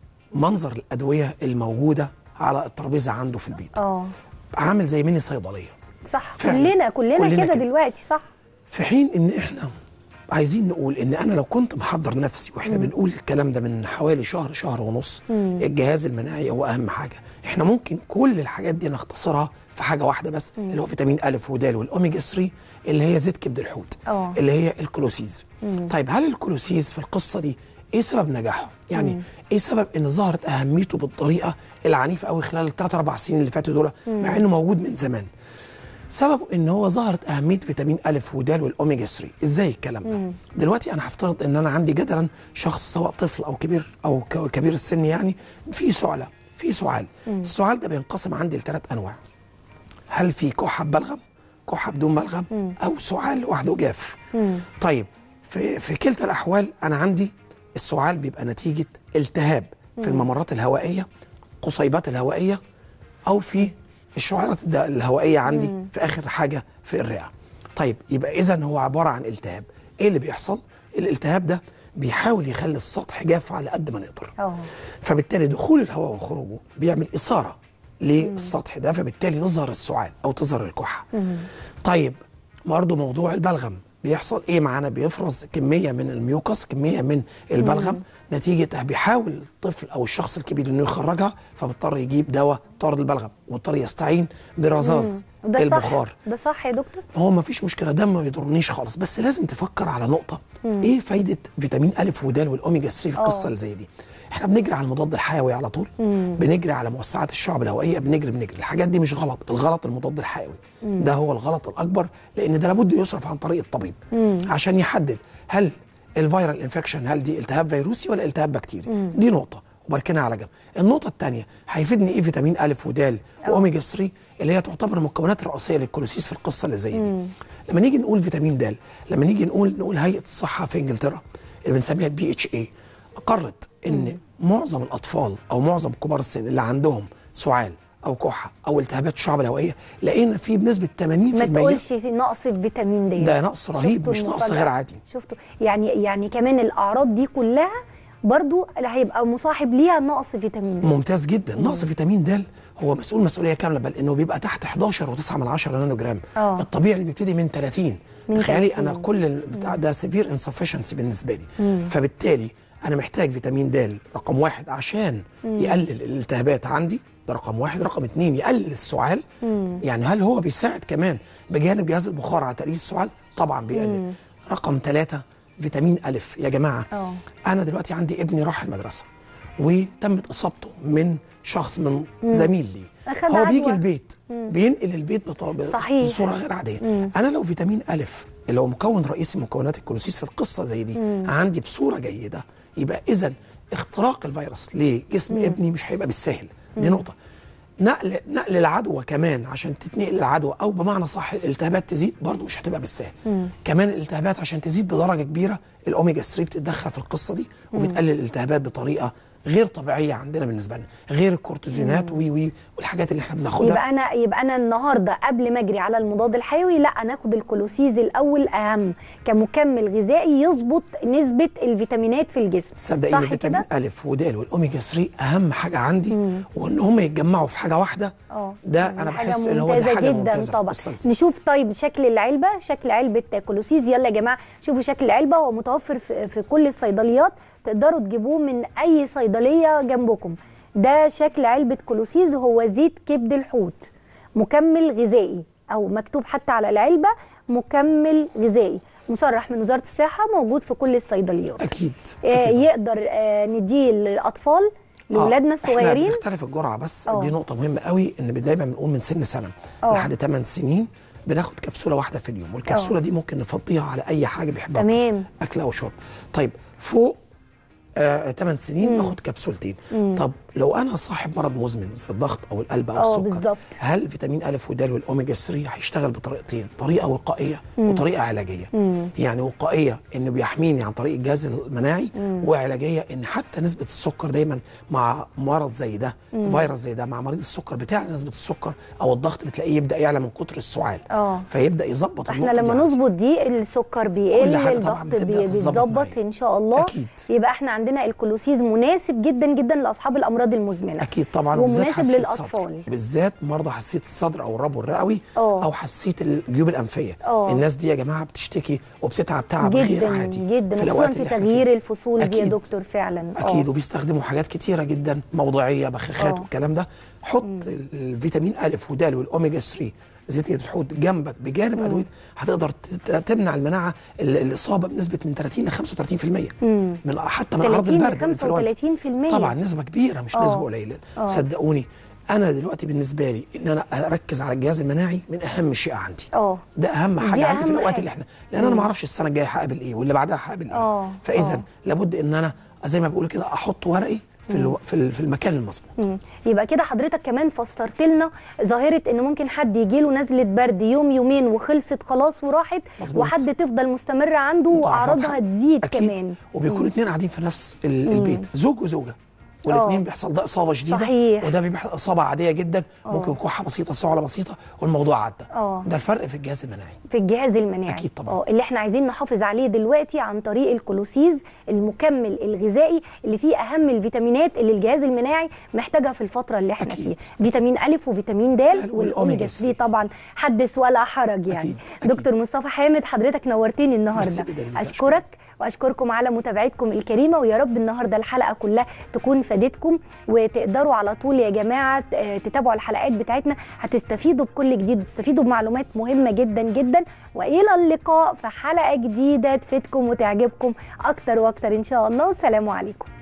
منظر الادويه الموجوده على الترابيزه عنده في البيت، اه عامل زي ميني صيدليه. صح، كلنا كلنا, كلنا كده دلوقتي. صح، في حين ان احنا عايزين نقول ان انا لو كنت محضر نفسي، واحنا مم. بنقول الكلام ده من حوالي شهر شهر ونص، مم. الجهاز المناعي هو اهم حاجه. احنا ممكن كل الحاجات دي نختصرها في حاجه واحده بس، مم. اللي هو فيتامين أ ود والاوميجا ثلاثة اللي هي زيت كبد الحوت، أوه. اللي هي الكولوسيز. مم. طيب هل الكولوسيز في القصه دي ايه سبب نجاحه؟ يعني مم. ايه سبب ان ظهرت اهميته بالطريقه العنيفه قوي خلال الثلاث اربع سنين اللي فاتوا دول، مع انه موجود من زمان؟ سببه ان هو ظهرت اهميه فيتامين أ ود والاوميجا ثلاثة. ازاي الكلام ده؟ مم. دلوقتي انا هفترض ان انا عندي جدلا شخص سواء طفل او كبير او كبير السن، يعني في سعله في سعال. مم. السعال ده بينقسم عندي لثلاث انواع. هل في كحه ببلغم، كحه بدون بلغم، مم. او سعال لوحده جاف؟ مم. طيب في في كلتا الاحوال انا عندي السعال بيبقى نتيجه التهاب في الممرات الهوائيه، قصيبات الهوائيه، او في الشعيرات الهوائيه عندي مم. في اخر حاجه في الرئه. طيب يبقى اذا هو عباره عن التهاب. ايه اللي بيحصل؟ الالتهاب ده بيحاول يخلي السطح جاف على قد ما نقدر، أوه. فبالتالي دخول الهواء وخروجه بيعمل اثاره للسطح ده، فبالتالي تظهر السعال او تظهر الكحه. مم. طيب برضه موضوع البلغم بيحصل ايه معانا؟ بيفرز كميه من الميوكس، كميه من البلغم، مم. نتيجه بيحاول الطفل او الشخص الكبير انه يخرجها، فبيضطر يجيب دواء طارد البلغم، واضطر يستعين برذاذ البخار. صح. ده صح يا دكتور؟ هو ما فيش مشكله، ده ما بيضرنيش خالص، بس لازم تفكر على نقطه. مم. ايه فايده فيتامين أ ود والاوميجا ثلاثة في القصه اللي زي دي؟ احنا بنجري على المضاد الحيوي على طول، مم. بنجري على موسعات الشعب الهوائيه، بنجري بنجري الحاجات دي مش غلط. الغلط المضاد الحيوي، مم. ده هو الغلط الاكبر، لان ده لابد يصرف عن طريق الطبيب، مم. عشان يحدد هل الفيرال انفكشن هل دي التهاب فيروسي ولا التهاب بكتيري. مم. دي نقطه وبركنها على جنب. النقطه الثانيه هيفيدني ايه فيتامين أ ود واوميجا ثلاثة اللي هي تعتبر المكونات الرئيسيه للكولوسيس في القصه اللي زي دي. مم. لما نيجي نقول فيتامين د، لما نيجي نقول نقول هيئه الصحه في انجلترا اللي بنسميها البي اتش اي، قررت ان معظم الاطفال او معظم كبار السن اللي عندهم سعال او كحه او التهابات الشعب الهوائيه لقينا فيه بنسبه ثمانين في المية. ما تقولش في نقص في فيتامين د، ده نقص رهيب مش نقص غير عادي. شفتوا يعني يعني كمان الاعراض دي كلها برضو اللي هيبقى مصاحب ليها نقص فيتامين د. ممتاز جدا. مم. نقص فيتامين د هو مسؤول مسؤوليه كامله، بل انه بيبقى تحت حداشر وتسعة من عشرة نانو جرام. أوه. الطبيعي اللي بيبتدي من ثلاثين. تخيلي انا كل البتاع ده سيفير انسفشنسي بالنسبه لي. مم. فبالتالي انا محتاج فيتامين د رقم واحد عشان مم. يقلل الالتهابات عندي، ده رقم واحد. رقم اتنين يقلل السعال. مم. يعني هل هو بيساعد كمان بجانب جهاز البخار على تقليل السعال؟ طبعا بيقلل. مم. رقم ثلاثة فيتامين ألف. يا جماعه أوه. انا دلوقتي عندي ابني راح المدرسه وتمت اصابته من شخص من مم. زميل لي، هو بيجي البيت مم. بينقل البيت بصوره غير عاديه. مم. انا لو فيتامين ألف اللي هو مكون رئيسي من مكونات الكولوسيس في القصه زي دي مم. عندي بصوره جيده، يبقى اذا اختراق الفيروس لجسم مم. ابني مش هيبقى بالسهل. دي نقطه. نقل نقل العدوى كمان عشان تتنقل العدوى او بمعنى صح الالتهابات تزيد برضه مش هتبقى بالسهل. مم. كمان الالتهابات عشان تزيد بدرجه كبيره الاوميجا ثلاثة بتتدخل في القصه دي وبتقلل الالتهابات بطريقه غير طبيعيه عندنا بالنسبه لنا، غير الكورتيزونات وي وي والحاجات اللي احنا بناخدها. يبقى انا يبقى انا النهارده قبل ما اجري على المضاد الحيوي لا ناخد الكولوسيز الاول اهم كمكمل غذائي يظبط نسبه الفيتامينات في الجسم. صدقيني فيتامين الف ودال والاوميجا ثلاثة اهم حاجه عندي، مم. وان هم يتجمعوا في حاجه واحده. أوه. ده انا بحس ان هو ده حاجه جدا ممتازه طبعا. نشوف طيب شكل العلبه، شكل علبه كولوسيز. يلا يا جماعه شوفوا شكل العلبه، هو متوفر في, في كل الصيدليات، تقدروا تجيبوه من اي صيدليه جنبكم. ده شكل علبه كولوسيز، وهو زيت كبد الحوت مكمل غذائي، او مكتوب حتى على العلبه مكمل غذائي مصرح من وزاره الصحه، موجود في كل الصيدليات. اكيد, أكيد. آه يقدر آه نديه للاطفال لاولادنا الصغيرين. احنا بنختلف الجرعه بس. أوه. دي نقطه مهمه قوي، ان دايما بنقول من سن سنه أوه. لحد ثمان سنين بناخد كبسوله واحده في اليوم، والكبسوله أوه. دي ممكن نفضيها على اي حاجه بيحبها، تمام، اكل او شرب. طيب فوق آه، ثمان سنين باخد كبسولتين. مم. طب لو انا صاحب مرض مزمن زي الضغط او القلب او السكر، بالزبط. هل فيتامين الف ودال والاوميجا ثلاثة هيشتغل بطريقتين، طريقه وقائيه مم. وطريقه علاجيه. مم. يعني وقائيه انه بيحميني عن طريق الجهاز المناعي، مم. وعلاجيه ان حتى نسبه السكر دايما مع مرض زي ده، مم. فيروس زي ده، مع مريض السكر بتعلى نسبه السكر او الضغط، بتلاقيه يبدا يعلى من كتر السعال. اه فيبدا يظبط النقطه دي. احنا لما نظبط دي السكر بيقل، الضغط بيتظبط ان شاء الله. أكيد. يبقى احنا عندنا الكولوسيز مناسب جدا جدا لاصحاب الامراض المزمنه. اكيد طبعا، ومناسب للاطفال بالذات مرضى حساسيه الصدر او الربو الرئوي أوه. او حساسيه الجيوب الانفيه. أوه. الناس دي يا جماعه بتشتكي وبتتعب تعب غير عادي جدا في خصوصا في تغيير الفصول دي يا دكتور فعلا. اكيد أوه. وبيستخدموا حاجات كتيره جدا موضعيه، بخاخات والكلام ده. حط مم. الفيتامين الف ودال والاوميجا ثلاثة زيت الحوت جنبك بجانب ادويه، هتقدر تمنع المناعه الاصابه بنسبه من ثلاثين ل خمسة وثلاثين بالمية من حتى من اعراض البرد والانفلونزا. طبعا نسبه كبيره مش أوه. نسبه قليله. أوه. صدقوني انا دلوقتي بالنسبه لي ان انا اركز على الجهاز المناعي من اهم شيء عندي. اه ده اهم حاجه عندي في الاوقات اللي احنا، لان انا ما اعرفش السنه الجايه هقابل ايه واللي بعدها هقابل ايه. أوه. فاذا أوه. لابد ان انا زي ما بيقولوا كده احط ورقي في الو... في في المكان المظبوط. يبقى كده حضرتك كمان فسرت لنا ظاهره ان ممكن حد يجي له نزله برد يوم يومين وخلصت خلاص وراحت، مزبوط. وحد تفضل مستمره عنده واعراضها تزيد كمان، وبيكونوا اثنين قاعدين في نفس البيت، زوج وزوجه، والاثنين بيحصل ده اصابه شديده. صحيح. وده بيبقى اصابه عاديه جدا. أوه. ممكن كحه بسيطه، سعله بسيطه، والموضوع عدى. أوه. ده الفرق في الجهاز المناعي. في الجهاز المناعي اكيد طبعا. اه اللي احنا عايزين نحافظ عليه دلوقتي عن طريق الكولوسيز المكمل الغذائي اللي فيه اهم الفيتامينات اللي الجهاز المناعي محتاجها في الفتره اللي احنا أكيد. فيها. فيتامين الف وفيتامين د والاوميجا ثلاثة طبعا حدث ولا حرج يعني. أكيد. أكيد. دكتور مصطفى حامد حضرتك نورتني النهارده. اشكرك واشكركم على متابعتكم الكريمه، ويا رب النهارده الحلقه كلها تكون فادتكم، وتقدروا على طول يا جماعه تتابعوا الحلقات بتاعتنا، هتستفيدوا بكل جديد وتستفيدوا بمعلومات مهمه جدا جدا. والى اللقاء في حلقه جديده تفيدكم وتعجبكم اكتر واكتر ان شاء الله، والسلام عليكم.